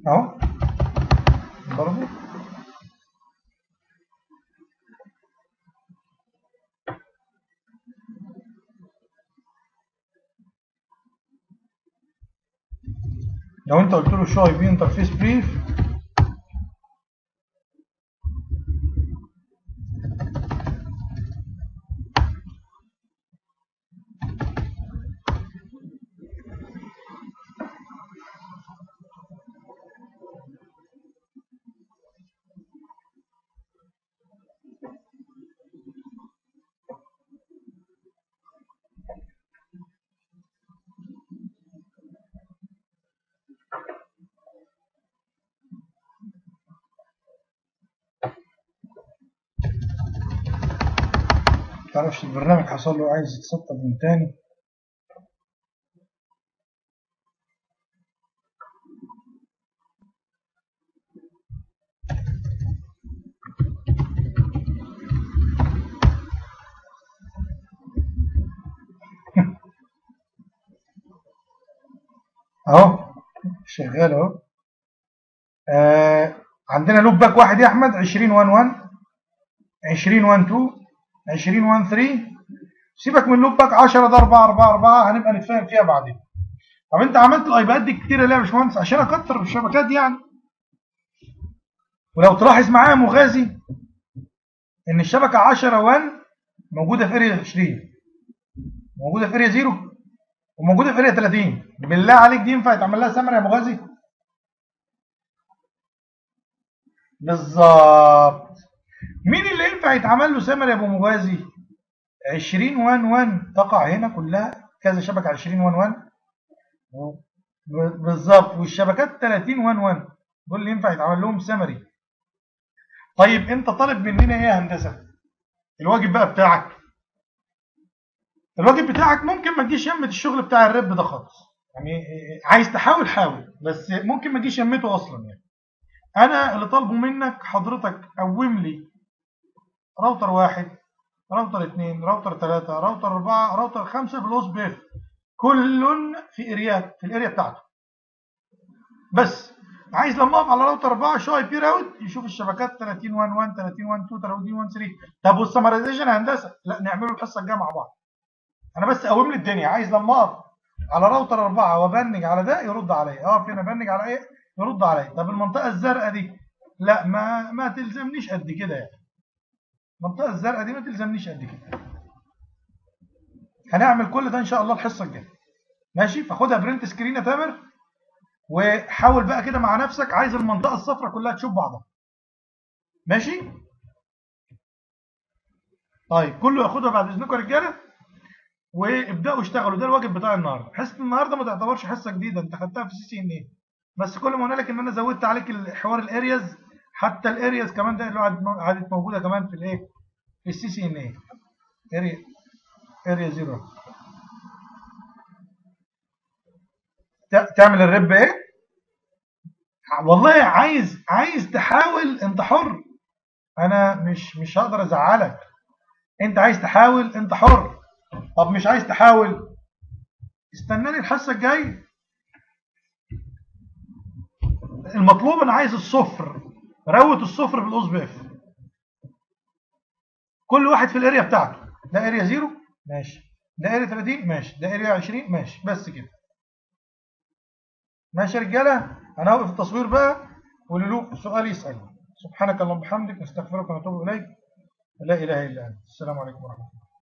اهو برضه لو انت قلت له شو اي بي انترفيس بريف متعرفش البرنامج حصل له عايز يتسطب من تاني. اهو شغال اهو. آه عندنا لوب باك واحد يا احمد عشرين واحد واحد عشرين واحد اتنين عشرين واحد تلاتة. سيبك من لوب باك عشرة ده أربعة أربعة أربعة هنبقى نتفاهم فيها بعدين. طب انت عملت الايباد دي كتير ليه يا باشمهندس؟ عشان اكتر الشبكات يعني. ولو تلاحظ معايا مغازي ان الشبكه عشرة واحد موجوده في اريا عشرين، موجوده في اريا صفر، وموجوده في اريا تلاتين. بالله عليك دي ينفع يتعمل لها سمر يا مغازي؟ بالظبط. مين اللي ينفع يتعمل له سمر يا ابو مغازي؟ عشرين واحد واحد تقع هنا كلها كذا شبكه عشرين واحد واحد بالظبط، والشبكات تلاتين واحد واحد دول اللي ينفع يتعمل لهم سمري. طيب انت طالب مننا ايه يا هندسه؟ الواجب بقى بتاعك، الواجب بتاعك ممكن ما تجيش يمة الشغل بتاع الرب ده خالص. يعني عايز تحاول حاول، بس ممكن ما تجيش يمته اصلا. يعني انا اللي طالبه منك حضرتك قوم لي راوتر واحد، راوتر اثنين، راوتر ثلاثة، راوتر أربعة، راوتر خمسة بالاوس بيف، كل في اريات في الاريا بتاعته. بس عايز لما اقف على راوتر أربعة شو اي بي راوت يشوف الشبكات تلاتين واحد واحد تلاتين واحد اتنين تلاتين واحد تلاتة. طب والسمرايزيشن يا هندسه؟ لا نعمله الحصه الجايه مع بعض. انا بس قوم لي الدنيا. عايز لما اقف على راوتر أربعة وبنج على ده يرد عليا، اقف هنا بنج على ايه يرد عليا. طب المنطقه الزرقاء دي لا ما ما تلزمنيش قد كده. يعني المنطقه الزرقاء دي ما تلزمنيش قد كده. هنعمل كل ده ان شاء الله الحصه الجايه. ماشي؟ فخدها برنت سكرين يا تامر، وحاول بقى كده مع نفسك. عايز المنطقه الصفراء كلها تشوف بعضها. ماشي؟ طيب كله ياخدها بعد اذنكم يا رجاله، وابداوا اشتغلوا. ده الواجب بتاع النهارده. حصه النهارده ما تعتبرش حصه جديده، انت خدتها في سي سي ان اي، بس كل ما هنالك ان انا زودت عليك الحوار الارياز. حتى الارياز كمان ده اللي عادت موجوده كمان في الايه في السي سي ان اي. اريا اريا زيرو تعمل الرب ايه؟ والله عايز عايز تحاول، انت حر. انا مش مش هقدر ازعلك. انت عايز تحاول انت حر. طب مش عايز تحاول استناني الحصه الجايه. المطلوب انا عايز الصفر، روت الصفر بالاوس بيف. كل واحد في الاريا بتاعته. ده اريا زيرو ماشي، ده اريا تلاتين ماشي، ده اريا عشرين ماشي، بس كده. ماشي يا رجاله؟ انا هوقف التصوير بقى، واللي له سؤال يسال. سبحانك اللهم وبحمدك نستغفرك ونتوب اليك. لا اله الا انت. السلام عليكم ورحمه الله.